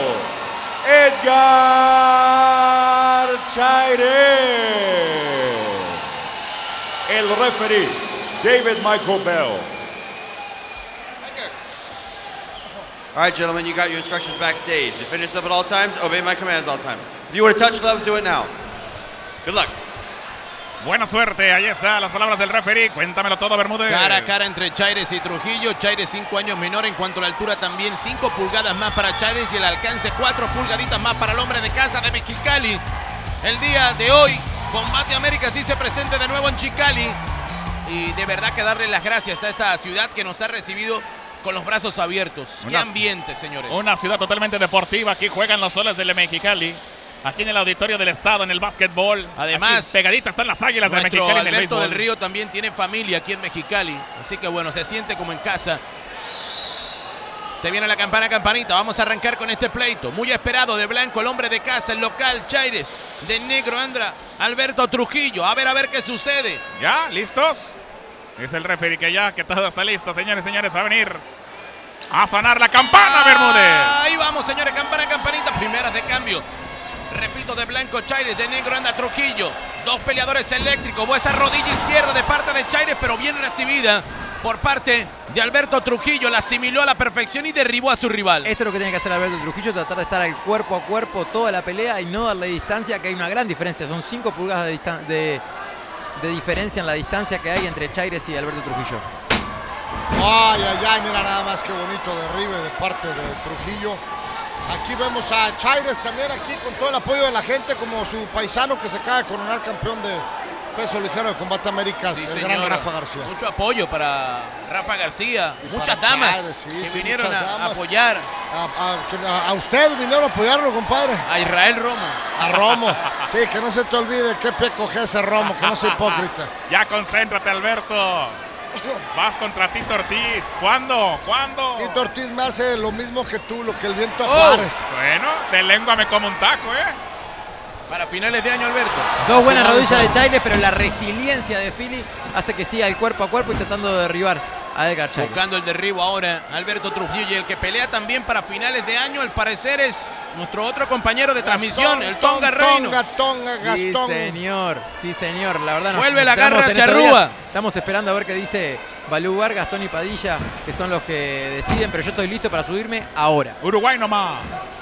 Edgar Chairez. El referee, David Michael Bell. All right, gentlemen, you got your instructions backstage. Defend yourself at all times, obey my commands at all times. If you were to touch gloves, do it now. Good luck. Buena suerte, ahí están las palabras del referee. Cuéntamelo todo, Bermúdez. Cara a cara entre Chairez y Trujillo. Chairez cinco años menor en cuanto a la altura, también cinco pulgadas más para Chairez y el alcance cuatro pulgaditas más para el hombre de casa de Mexicali. El día de hoy, Combate Américas dice presente de nuevo en Chicali. Y de verdad que darle las gracias a esta ciudad que nos ha recibido con los brazos abiertos. Una, ¡qué ambiente, señores! Una ciudad totalmente deportiva. Aquí juegan los soles del Mexicali. Aquí en el auditorio del estado, en el básquetbol. Además, aquí pegadita están las Águilas de Mexicali en el Alberto béisbol. del Río también tiene familia aquí en Mexicali. Así que bueno, se siente como en casa. Se viene la campana, campanita. Vamos a arrancar con este pleito. Muy esperado de blanco, el hombre de casa, el local, Chaires. De negro, Andra, Alberto Trujillo. A ver, a ver qué sucede. ¿Ya? ¿Listos? Es el referee que ya, que todo está listo, señores, señores, a venir a sonar la campana, Bermúdez. Ahí vamos, señores, campana, campanita. Primeras de cambio. Repito, de blanco, Chaires, de negro, anda Trujillo. Dos peleadores eléctricos. Esa rodilla izquierda de parte de Chaires, pero bien recibida por parte de Alberto Trujillo. La asimiló a la perfección y derribó a su rival. Esto es lo que tiene que hacer Alberto Trujillo, tratar de estar al cuerpo a cuerpo toda la pelea y no darle distancia, que hay una gran diferencia. Son cinco pulgadas de, de, de diferencia en la distancia que hay entre Chaires y Alberto Trujillo. Ay, ay, ay, mira nada más qué bonito derribe de parte de Trujillo. Aquí vemos a Chaires también aquí con todo el apoyo de la gente, como su paisano que se acaba de coronar campeón de peso ligero de Combate Américas, Sí, el señor. gran Rafa García. Mucho apoyo para Rafa García. Y Muchas para damas Chaires, sí, que sí, vinieron muchas a damas. apoyar A, a- que- a- a usted vinieron a apoyarlo, compadre. a Israel Romo. A Romo. Sí, que no se te olvide qué pie coge ese Romo, que no sea hipócrita. Ya concéntrate, Alberto. Vas contra Tito Ortiz. ¿Cuándo? ¿Cuándo? Tito Ortiz me hace lo mismo que tú, lo que el viento a Oh, Juárez. bueno, de lengua me como un taco, ¿eh? Para finales de año, Alberto. Dos buenas rodillas de Chaires, pero la resiliencia de Philly hace que siga el cuerpo a cuerpo intentando derribar a Edgar Chaires. Buscando el derribo ahora, Alberto Trujillo. Y el que pelea también para finales de año, al parecer, es nuestro otro compañero de transmisión, el Tonga Reino. Tonga, Tonga, Sí, Gastón. señor. Sí, señor. La verdad nos Vuelve la estamos garra en estos charrúa. días. Estamos esperando a ver qué dice Balúgar, Gastón y Padilla, que son los que deciden, pero yo estoy listo para subirme ahora. Uruguay nomás.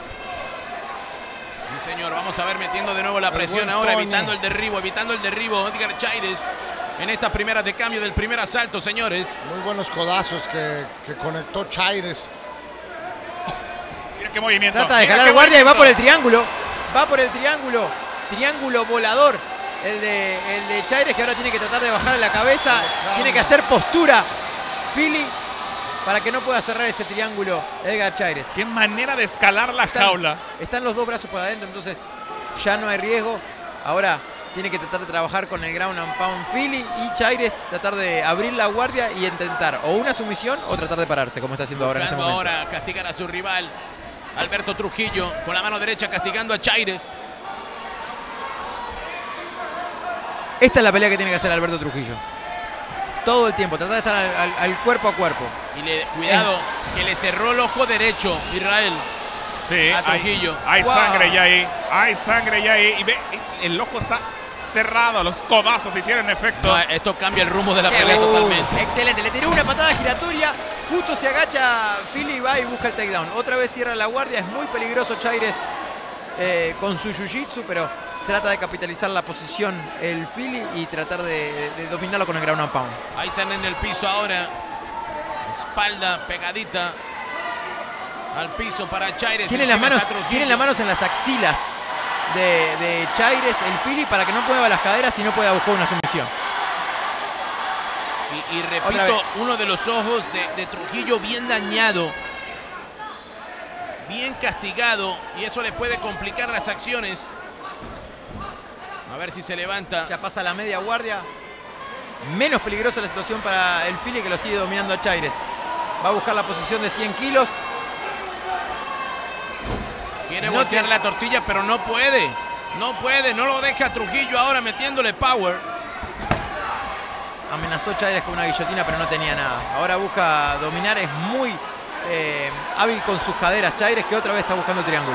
Sí, señor. Vamos a ver metiendo de nuevo la El presión buen ahora, Tony. evitando el derribo, evitando el derribo. Edgar Chaires en estas primeras de cambio del primer asalto, señores. Muy buenos codazos que, que conectó Chaires. Mira qué movimiento. Trata de Mira jalar qué guardia y va movimiento. por el triángulo. Va por el triángulo. Triángulo volador. El de, el de Chaires, que ahora tiene que tratar de bajar la cabeza. Tiene que hacer postura Philly para que no pueda cerrar ese triángulo Edgar Chaires. Qué manera de escalar la Están- jaula. Están los dos brazos por adentro, entonces ya no hay riesgo. Ahora tiene que tratar de trabajar con el ground and pound Philly y Chaires tratar de abrir la guardia y intentar o una sumisión o tratar de pararse, como está haciendo ahora en este Buscando momento. ahora castigar a su rival. Alberto Trujillo con la mano derecha castigando a Chaires. Esta es la pelea que tiene que hacer Alberto Trujillo. Todo el tiempo, tratar de estar al, al- al cuerpo a cuerpo. Y le, cuidado, que le cerró el ojo derecho, Israel. Sí, A hay, Trujillo. hay Wow. sangre ya ahí. Hay sangre ya ahí. Y ve, el ojo está cerrado. Los codazos hicieron efecto. No, esto cambia el rumbo de la Qué pelea bueno. totalmente. Excelente, le tiró una patada giratoria. Justo se agacha Philly, va y busca el takedown. Otra vez cierra la guardia. Es muy peligroso Chaires eh, con su jiu-jitsu, pero trata de capitalizar la posición el Philly y tratar de, de dominarlo con el ground and pound. Ahí están en el piso ahora. Espalda pegadita al piso para Chaires. Tiene las, Encima manos, está Trujillo. tiene las manos en las axilas de, de Chaires, el Philly, para que no mueva las caderas y no pueda buscar una sumisión. Y, y Otra repito, vez. uno de los ojos de, de Trujillo bien dañado. Bien castigado. Y eso le puede complicar las acciones. A ver si se levanta. Ya pasa la media guardia. Menos peligrosa la situación para el Philly, que lo sigue dominando a Chaires. Va a buscar la posición de cien kilos. Quiere No voltear tiene- la tortilla, pero no puede. No puede, no lo deja Trujillo ahora metiéndole power. Amenazó Chaires con una guillotina, pero no tenía nada. Ahora busca dominar. Es muy eh, hábil con sus caderas Chaires, que otra vez está buscando el triángulo.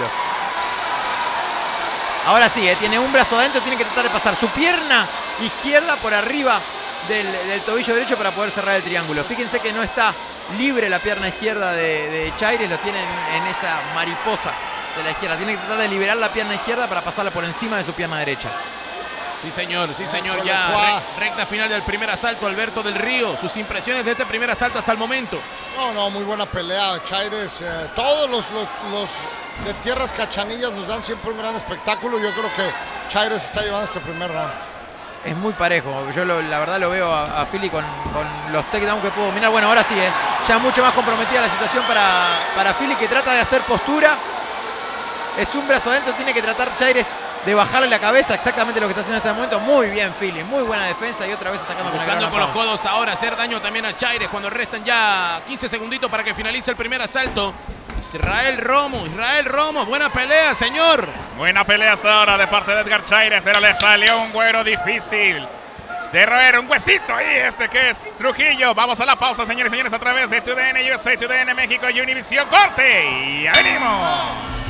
Ahora sí, eh, tiene un brazo adentro. Tiene que tratar de pasar su pierna izquierda por arriba del, del tobillo derecho para poder cerrar el triángulo. Fíjense que no está libre la pierna izquierda de, de Chaires. Lo tienen en esa mariposa de la izquierda. Tiene que tratar de liberar la pierna izquierda para pasarla por encima de su pierna derecha. Sí, señor, sí, señor. Híjole, Ya Juá. re- recta final del primer asalto, Alberto del Río. Sus impresiones de este primer asalto hasta el momento. No, no, muy buena pelea, Chaires. eh, todos los, los, los de tierras cachanillas nos dan siempre un gran espectáculo. Yo creo que Chaires está llevando este primer round. Es muy parejo. Yo lo- la verdad lo veo a, a Philly con, con los takedowns que puedo dominar. Bueno, ahora sí, eh, ya mucho más comprometida la situación para, para Philly, que trata de hacer postura. Es un brazo adentro, tiene que tratar Chaires de bajarle la cabeza, exactamente lo que está haciendo en este momento. Muy bien, Philly, muy buena defensa y otra vez atacando con, buscando la con los codos ahora, hacer daño también a Chaires cuando restan ya quince segunditos para que finalice el primer asalto. Israel Romo, Israel Romo, buena pelea, señor. Buena pelea hasta ahora de parte de Edgar Chaires, pero le salió un güero difícil de roer, un huesito ahí, este que es Trujillo. Vamos a la pausa, señores y señores, a través de T D N U S A, T D N México y Univision. Corte y ya venimos.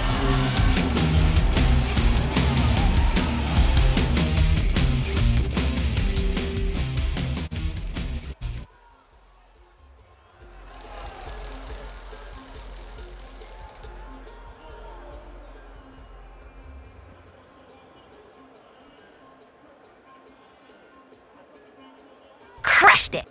Crushed it.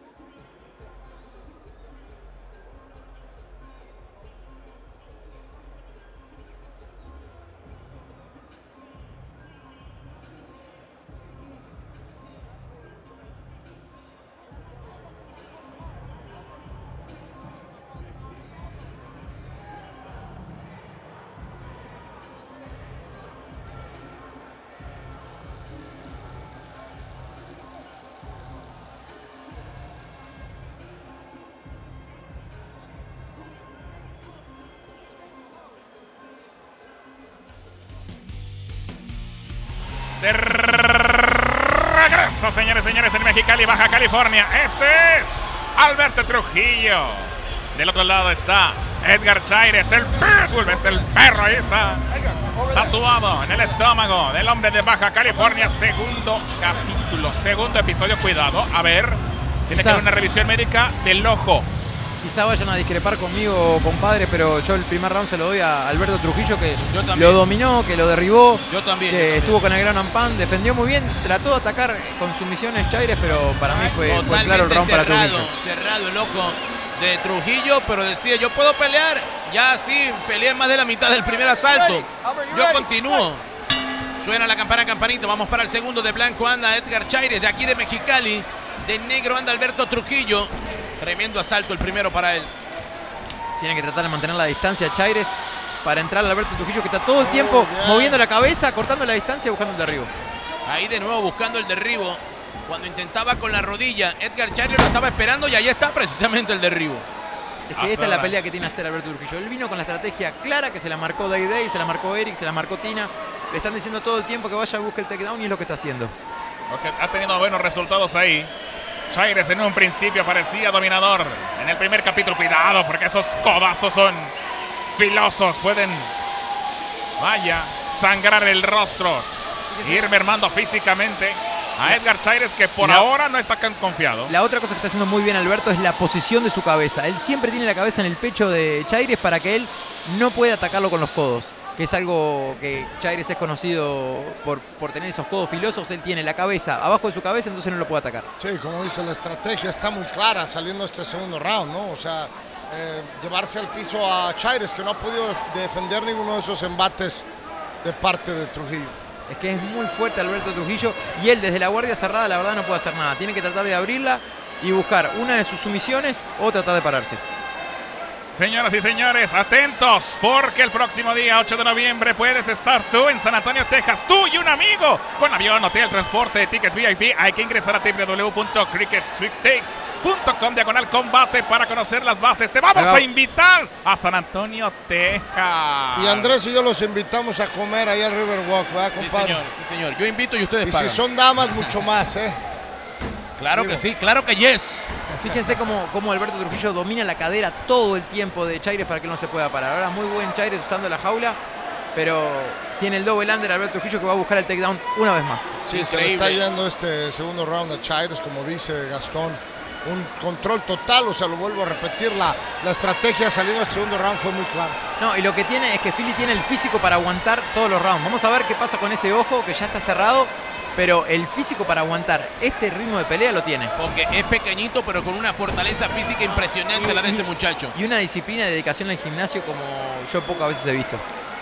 De regreso, señores y señores, en Mexicali, Baja California. Este es Alberto Trujillo. Del otro lado está Edgar Chaires, el pitbull, este el perro, ahí está. Tatuado en el estómago del hombre de Baja California. Segundo capítulo, segundo episodio. Cuidado, a ver, tiene que haber una revisión médica del ojo. Quizá vayan a discrepar conmigo, compadre, pero yo el primer round se lo doy a Alberto Trujillo, que lo dominó, que lo derribó, yo también, que yo también. estuvo con el gran ampan, defendió muy bien, trató de atacar con sumisiones Chaires, pero para mí fue, fue claro el round cerrado, para Trujillo. Cerrado el ojo de Trujillo, pero decía, yo puedo pelear. Ya sí, peleé más de la mitad del primer asalto. Yo continúo. Suena la campana, campanito. Vamos para el segundo. De blanco anda Edgar Chaires, de aquí de Mexicali. De negro anda Alberto Trujillo. Tremendo asalto el primero para él. Tiene que tratar de mantener la distancia Chaires para entrar al Alberto Trujillo, que está todo el tiempo oh, moviendo la cabeza, cortando la distancia y buscando el derribo. Ahí de nuevo buscando el derribo. Cuando intentaba con la rodilla, Edgar Chaires lo estaba esperando y ahí está precisamente el derribo. Es que Hasta esta ahora. es la pelea que tiene que hacer Alberto Trujillo. Él vino con la estrategia clara que se la marcó Day Day, se la marcó Eric, se la marcó Tina. Le están diciendo todo el tiempo que vaya a buscar el takedown y es lo que está haciendo. Okay, ha tenido buenos resultados ahí. Chaires en un principio parecía dominador en el primer capítulo. Cuidado, porque esos codazos son filosos. Pueden, vaya, sangrar el rostro. Ir mermando físicamente a Edgar Chaires, que por la, ahora no está tan confiado. La otra cosa que está haciendo muy bien Alberto es la posición de su cabeza. Él siempre tiene la cabeza en el pecho de Chaires para que él no pueda atacarlo con los codos, que es algo que Chaires es conocido por, por tener esos codos filosos. Él tiene la cabeza abajo de su cabeza, entonces no lo puede atacar. Sí, como dice, la estrategia está muy clara saliendo este segundo round, ¿no? O sea, eh, llevarse al piso a Chaires, que no ha podido defender ninguno de esos embates de parte de Trujillo. Es que es muy fuerte Alberto Trujillo y él desde la guardia cerrada la verdad no puede hacer nada. Tiene que tratar de abrirla y buscar una de sus sumisiones o tratar de pararse. Señoras y señores, atentos, porque el próximo día ocho de noviembre puedes estar tú en San Antonio, Texas, tú y un amigo, con avión, hotel, transporte, tickets V I P. Hay que ingresar a w w w punto cricket sweepstakes punto com diagonal combate para conocer las bases. Te vamos a invitar a San Antonio, Texas. Y Andrés y yo los invitamos a comer ahí al Riverwalk, ¿verdad, compadre? Sí, señor, sí, señor. Yo invito y ustedes y pagan. Y si son damas, mucho más, ¿eh? Claro Digo. que sí, claro que yes. Fíjense cómo, cómo Alberto Trujillo domina la cadera todo el tiempo de Chaires para que él no se pueda parar. Ahora muy buen Chaires usando la jaula, pero tiene el double under Alberto Trujillo que va a buscar el takedown una vez más. Sí, Increíble. Se le está yendo este segundo round a Chaires, como dice Gastón. Un control total, o sea, lo vuelvo a repetir, la, la estrategia saliendo del segundo round fue muy clara. No, y lo que tiene es que Philly tiene el físico para aguantar todos los rounds. Vamos a ver qué pasa con ese ojo que ya está cerrado. Pero el físico para aguantar este ritmo de pelea lo tiene. Porque es pequeñito, pero con una fortaleza física impresionante y, la de este muchacho. Y una disciplina de dedicación al gimnasio como yo pocas veces he visto.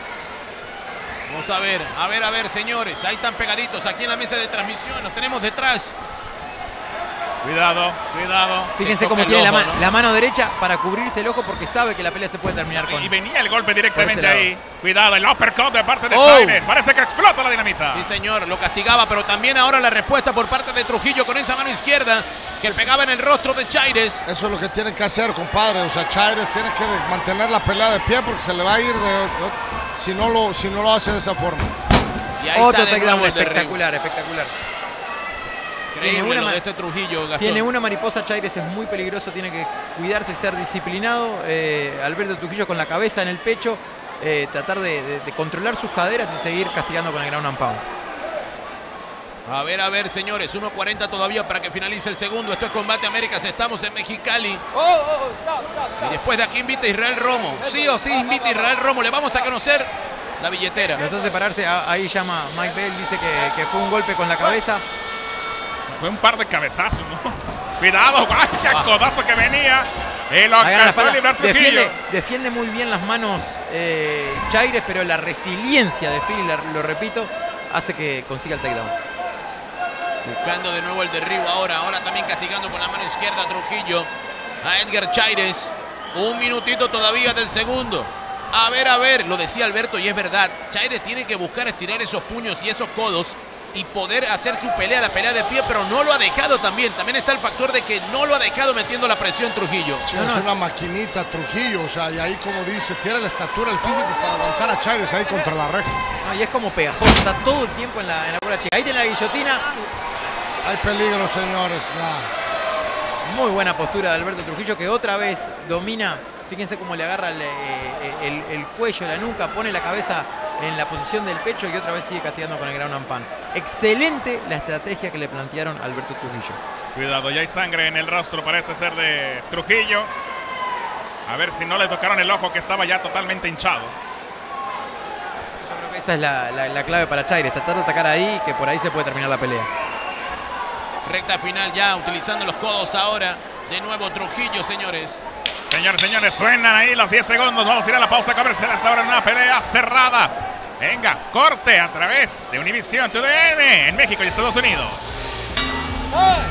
Vamos a ver, a ver, a ver, señores. Ahí están pegaditos aquí en la mesa de transmisión. Los tenemos detrás. Cuidado, cuidado. Fíjense cómo tiene la, man, ¿no? la mano derecha para cubrirse el ojo porque sabe que la pelea se puede terminar con. Y venía el golpe directamente ahí. Cuidado, el uppercut de parte de oh. Chaires. Parece que explota la dinamita. Sí, señor, lo castigaba, pero también ahora la respuesta por parte de Trujillo con esa mano izquierda que pegaba en el rostro de Chaires. Eso es lo que tiene que hacer, compadre. O sea, Chaires tiene que mantener la pelea de pie porque se le va a ir de, de, si, no lo, si no lo hace de esa forma. Y ahí Otro takedown espectacular, espectacular. Tiene una, de este Trujillo, Gastón. Tiene una mariposa. Chaires es muy peligroso, tiene que cuidarse y ser disciplinado. Eh, Alberto Trujillo con la cabeza en el pecho, eh, tratar de, de, de controlar sus caderas y seguir castigando con el ground and pound. A ver, a ver, señores, uno cuarenta todavía para que finalice el segundo. Esto es Combate Américas, estamos en Mexicali. Oh, oh, stop, stop, stop. Y después de aquí invita a Israel Romo. Sí o sí invita a Israel Romo. Le vamos a conocer la billetera. Los hace pararse, ahí llama Mike Bell, dice que, que fue un golpe con la cabeza. Fue un par de cabezazos, ¿no? Cuidado, vaya codazo que venía. Y lo alcanzó a librar Trujillo. Defiende, defiende muy bien las manos eh, Chaires, pero la resiliencia de Philly, lo repito, hace que consiga el takedown. Buscando de nuevo el derribo ahora. Ahora también castigando con la mano izquierda Trujillo a Edgar Chaires. Un minutito todavía del segundo. A ver, a ver, lo decía Alberto y es verdad. Chaires tiene que buscar estirar esos puños y esos codos y poder hacer su pelea, la pelea de pie, pero no lo ha dejado también. También está el factor de que no lo ha dejado metiendo la presión Trujillo. Sí, no, es no. una maquinita Trujillo, o sea, y ahí como dice, tiene la estatura, el físico para aguantar a Chaires ahí contra la reja. No, y es como pegajoso, está todo el tiempo en la, en la bola chica. Ahí tiene la guillotina. Hay peligro, señores. Nah. Muy buena postura de Alberto Trujillo, que otra vez domina. Fíjense cómo le agarra el, el, el cuello, la nuca, pone la cabeza en la posición del pecho y otra vez sigue castigando con el ground and pound. Excelente la estrategia que le plantearon a Alberto Trujillo. Cuidado, ya hay sangre en el rostro, parece ser de Trujillo. A ver si no le tocaron el ojo que estaba ya totalmente hinchado. Yo creo que esa es la, la, la clave para Chaires, tratar de atacar ahí, que por ahí se puede terminar la pelea. Recta final ya, utilizando los codos ahora. De nuevo Trujillo, señores. Señores, señores, suenan ahí los diez segundos. Vamos a ir a la pausa comercial hasta ahora en una pelea cerrada. Venga, corte a través de Univision T D N en México y Estados Unidos. ¡Ay!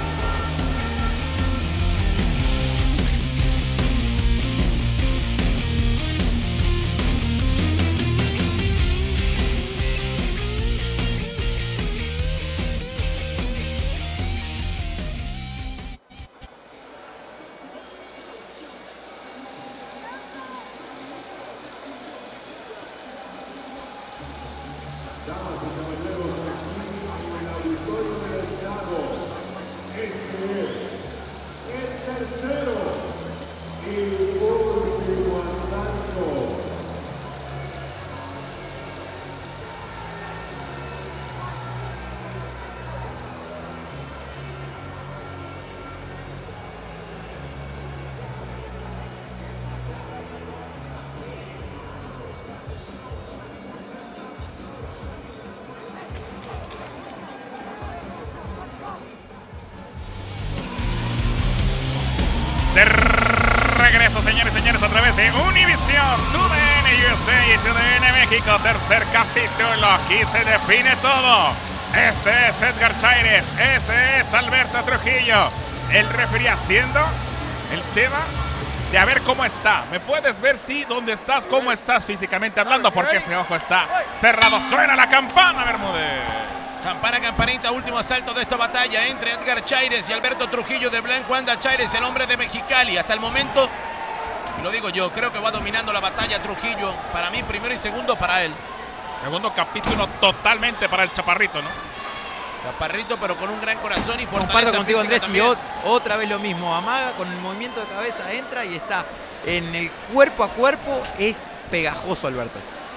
De regreso, señores y señores, a través de Univision, T D N U S A y T D N México. Tercer capítulo, aquí se define todo. Este es Edgar Chaires, este es Alberto Trujillo. El referee haciendo el tema de a ver cómo está. ¿Me puedes ver, sí, dónde estás, cómo estás físicamente hablando? Porque ese ojo está cerrado. Suena la campana, Bermúdez. Campana, campanita, último asalto de esta batalla entre Edgar Chaires y Alberto Trujillo de Blanco Anda Chaires, el hombre de Mexicali. Hasta el momento, lo digo yo, creo que va dominando la batalla Trujillo. Para mí, primero y segundo para él. Segundo capítulo totalmente para el Chaparrito, ¿no? Chaparrito, pero con un gran corazón y fortaleza. Comparto contigo, Andrés, también. Y otra vez lo mismo. Amaga con el movimiento de cabeza, entra y está en el cuerpo a cuerpo. Es pegajoso, Alberto.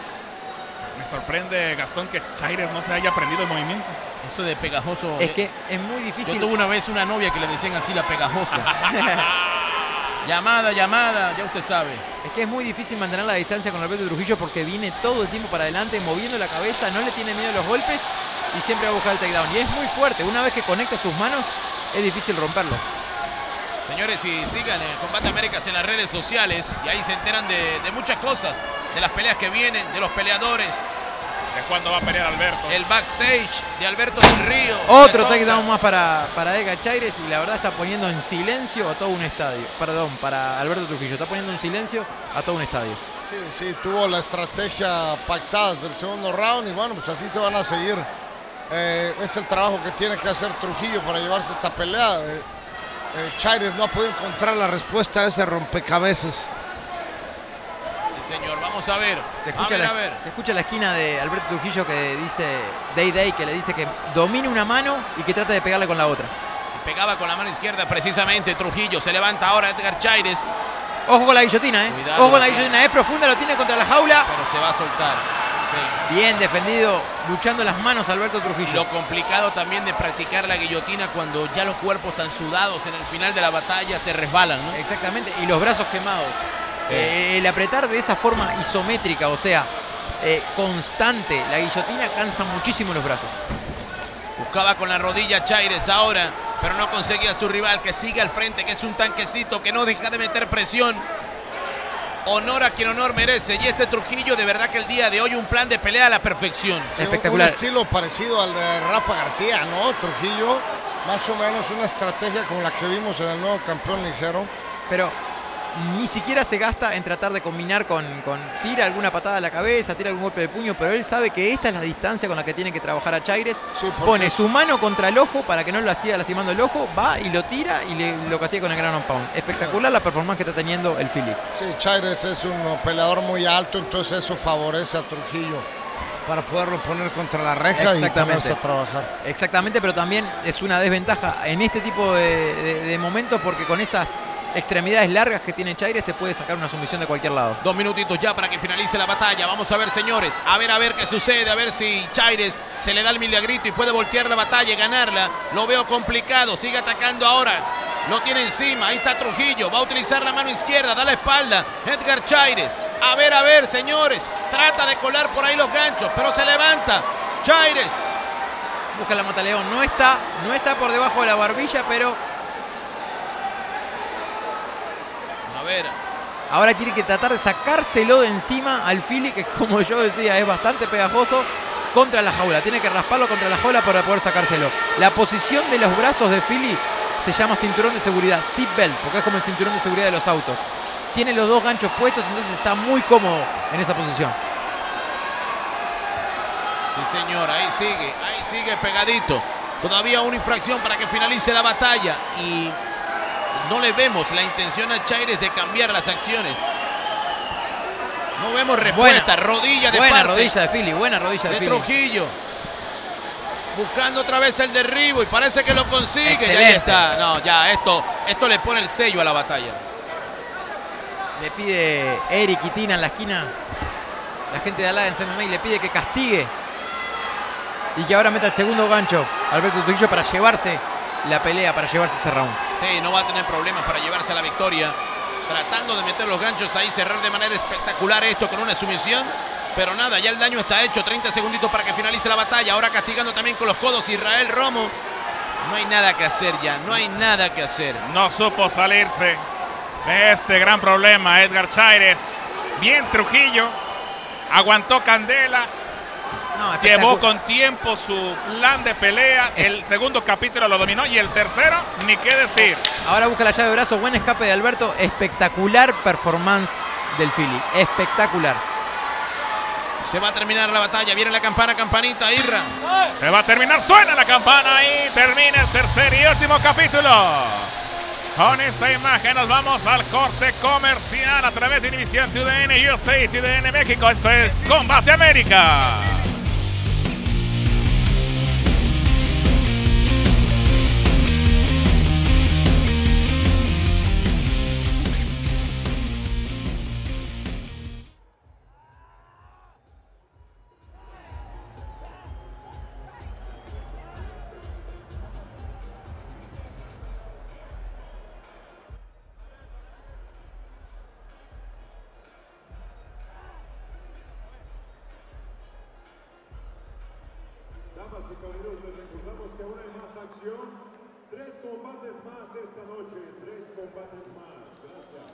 Me sorprende, Gastón, que Chaires no se haya aprendido el movimiento. Eso de pegajoso. Es que es muy difícil. Yo tuve una vez una novia que le decían así, la pegajosa. Llamada, llamada, ya usted sabe. Es que es muy difícil mantener la distancia con Alberto Trujillo porque viene todo el tiempo para adelante, moviendo la cabeza, no le tiene miedo a los golpes y siempre va a buscar el takedown. Y es muy fuerte. Una vez que conecta sus manos, es difícil romperlo. Señores, y sigan en Combate Américas en las redes sociales y ahí se enteran de, de muchas cosas, de las peleas que vienen, de los peleadores. ¿De cuándo va a pelear Alberto? El backstage de Alberto del Río. Otro takedown más para, para Edgar Chaires y la verdad está poniendo en silencio a todo un estadio. Perdón, para Alberto Trujillo. Está poniendo en silencio a todo un estadio. Sí, sí, tuvo la estrategia pactada desde el segundo round y bueno, pues así se van a seguir. Eh, es el trabajo que tiene que hacer Trujillo para llevarse esta pelea. Eh, eh, Chaires no ha podido encontrar la respuesta a ese rompecabezas. Señor, vamos a ver. Se escucha, a ver, la, a ver. se escucha la esquina de Alberto Trujillo que dice Day Day, que le dice que domine una mano y que trate de pegarle con la otra. Pegaba con la mano izquierda precisamente Trujillo. Se levanta ahora Edgar Chaires. Ojo con la guillotina, ¿eh? Cuidado, Ojo con la guillotina, es profunda, lo tiene contra la jaula. Pero se va a soltar. Sí. Bien defendido, luchando las manos Alberto Trujillo. Lo complicado también de practicar la guillotina cuando ya los cuerpos están sudados en el final de la batalla, se resbalan, ¿no? Exactamente, y los brazos quemados. Eh, el apretar de esa forma isométrica, o sea, eh, constante, la guillotina cansa muchísimo los brazos. Buscaba con la rodilla Chaires ahora, pero no conseguía a su rival, que sigue al frente, que es un tanquecito, que no deja de meter presión. Honor a quien honor merece. Y este Trujillo, de verdad que el día de hoy un plan de pelea a la perfección. Sí, espectacular. Un estilo parecido al de Rafa García, ¿no? Trujillo, más o menos una estrategia como la que vimos en el nuevo campeón ligero. Pero ni siquiera se gasta en tratar de combinar con, con tira alguna patada a la cabeza, tira algún golpe de puño, pero él sabe que esta es la distancia con la que tiene que trabajar a Chaires. Sí, pone su mano contra el ojo para que no lo siga lastimando el ojo, va y lo tira y le, lo castiga con el ground and pound. Espectacular la performance que está teniendo el Philly. Sí, Chaires es un peleador muy alto, entonces eso favorece a Trujillo para poderlo poner contra la reja y ponerse a trabajar. Exactamente, pero también es una desventaja en este tipo de, de, de momentos porque con esas extremidades largas que tiene Chaires te puede sacar una sumisión de cualquier lado. Dos minutitos ya para que finalice la batalla. Vamos a ver, señores. A ver, a ver qué sucede. A ver si Chaires se le da el milagrito y puede voltear la batalla y ganarla. Lo veo complicado. Sigue atacando ahora. Lo tiene encima. Ahí está Trujillo. Va a utilizar la mano izquierda. Da la espalda. Edgar Chaires. A ver, a ver, señores. Trata de colar por ahí los ganchos, pero se levanta. Chaires. Busca la mataleón. No está, no está por debajo de la barbilla, pero ver. Ahora tiene que tratar de sacárselo de encima al Philly, que como yo decía es bastante pegajoso, contra la jaula. Tiene que rasparlo contra la jaula para poder sacárselo. La posición de los brazos de Philly se llama cinturón de seguridad, seat belt, porque es como el cinturón de seguridad de los autos. Tiene los dos ganchos puestos, entonces está muy cómodo en esa posición. Sí, señor, ahí sigue, ahí sigue pegadito. Todavía una infracción para que finalice la batalla y no le vemos la intención a Chaires de cambiar las acciones. No vemos respuesta. Buena, rodilla de buena parte rodilla de Philly, buena rodilla de, de Philly. Trujillo. Buscando otra vez el derribo y parece que lo consigue. Excelente. Y ahí está. No, ya, esto, esto le pone el sello a la batalla. Le pide Eric y Tina en la esquina. La gente de Alliance M M A le pide que castigue. Y que ahora meta el segundo gancho Alberto Trujillo para llevarse la pelea, para llevarse este round. Sí, no va a tener problemas para llevarse a la victoria. Tratando de meter los ganchos ahí, cerrar de manera espectacular esto con una sumisión. Pero nada, ya el daño está hecho. treinta segunditos para que finalice la batalla. Ahora castigando también con los codos Israel Romo. No hay nada que hacer ya, no hay nada que hacer. No supo salirse de este gran problema Edgar Chaires. Bien Trujillo. Aguantó candela. No, llevó con tiempo su plan de pelea. El segundo capítulo lo dominó y el tercero, ni qué decir. Ahora busca la llave de brazo. Buen escape de Alberto. Espectacular performance del Philly. Espectacular. Se va a terminar la batalla. Viene la campana, campanita, Irra. Se va a terminar. Suena la campana y termina el tercer y último capítulo. Con esta imagen nos vamos al corte comercial a través de Univision T D N U S A y T D N México. Esto es Combate América. Damas y caballeros, les recordamos que aún hay más acción. Tres combates más esta noche. Tres combates más. Gracias.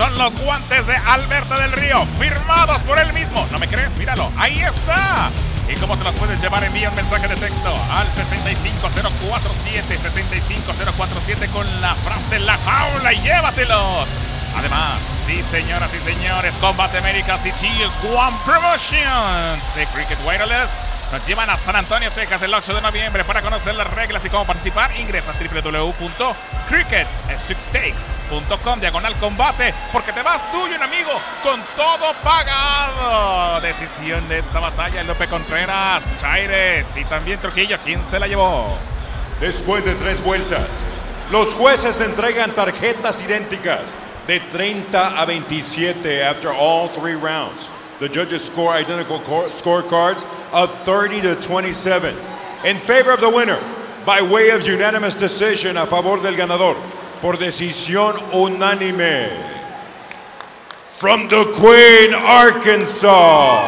son los guantes de Alberto del Río, firmados por él mismo. ¿No me crees? Míralo, ahí está. ¿Y cómo te los puedes llevar? Envía un mensaje de texto al sesenta y cinco cero cuarenta y siete, sesenta y cinco cero cuarenta y siete con la frase La Jaula y llévatelos. Además, sí señoras y señores, Combate Américas y G S uno Promotions de Cricket Wireless nos llevan a San Antonio, Texas el ocho de noviembre. Para conocer las reglas y cómo participar, ingresa a w w w punto cricket sweepstakes punto com diagonal combate, porque te vas tú y un amigo con todo pagado. Decisión de esta batalla, Lupe Contreras, Chaires y también Trujillo. ¿Quién se la llevó? Después de tres vueltas, los jueces entregan tarjetas idénticas de treinta a veintisiete after all three rounds. The judges score identical scorecards of thirty to twenty-seven in favor of the winner by way of unanimous decision, a favor del ganador por decisión unánime. From the Queen, Arkansas,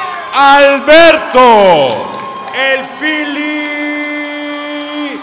Alberto El Philly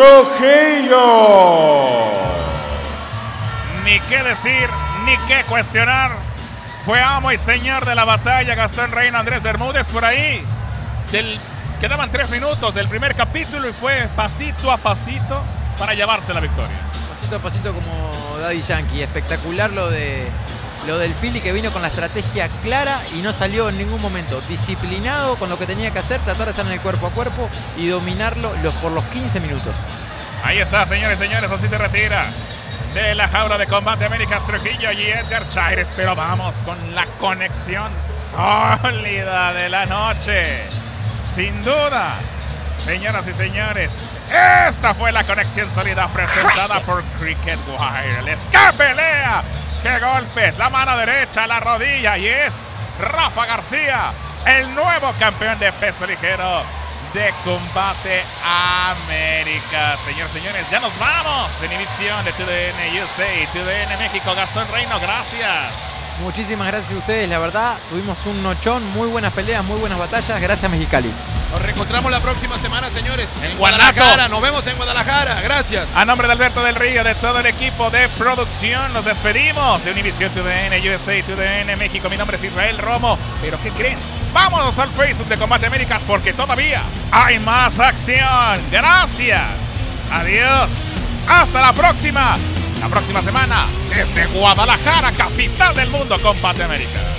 Trujillo. Ni qué decir, ni qué cuestionar. Fue amo y señor de la batalla Gastón Reino, Andrés Bermúdez por ahí. Del, quedaban tres minutos del primer capítulo y fue pasito a pasito para llevarse la victoria. Pasito a pasito como Daddy Yankee. Espectacular lo de lo del Philly, que vino con la estrategia clara y no salió en ningún momento. Disciplinado con lo que tenía que hacer, tratar de estar en el cuerpo a cuerpo y dominarlo los, por los quince minutos. Ahí está, señores y señores, así se retira de la jaula de Combate Américas Trujillo y Edgar Chaires. Pero vamos con la conexión sólida de la noche. Sin duda, señoras y señores, esta fue la conexión sólida presentada por Cricket Wireless. ¡Qué pelea! ¡Qué golpes! La mano derecha, la rodilla, y es Rafa García, el nuevo campeón de peso ligero de Combate América. Señores, señores, ya nos vamos en emisión de T D N U S A, T D N México. Gastón Reino, gracias. Muchísimas gracias a ustedes, la verdad, tuvimos un nochón, muy buenas peleas, muy buenas batallas. Gracias, Mexicali. Nos reencontramos la próxima semana, señores, en, en Guanatos. Guadalajara. Nos vemos en Guadalajara. Gracias. A nombre de Alberto del Río, de todo el equipo de producción, nos despedimos de Univisión T D N U S A, T D N México. Mi nombre es Israel Romo. ¿Pero qué creen? Vámonos al Facebook de Combate Américas porque todavía hay más acción. Gracias. Adiós. Hasta la próxima. La próxima semana desde Guadalajara, capital del mundo, Combate Américas.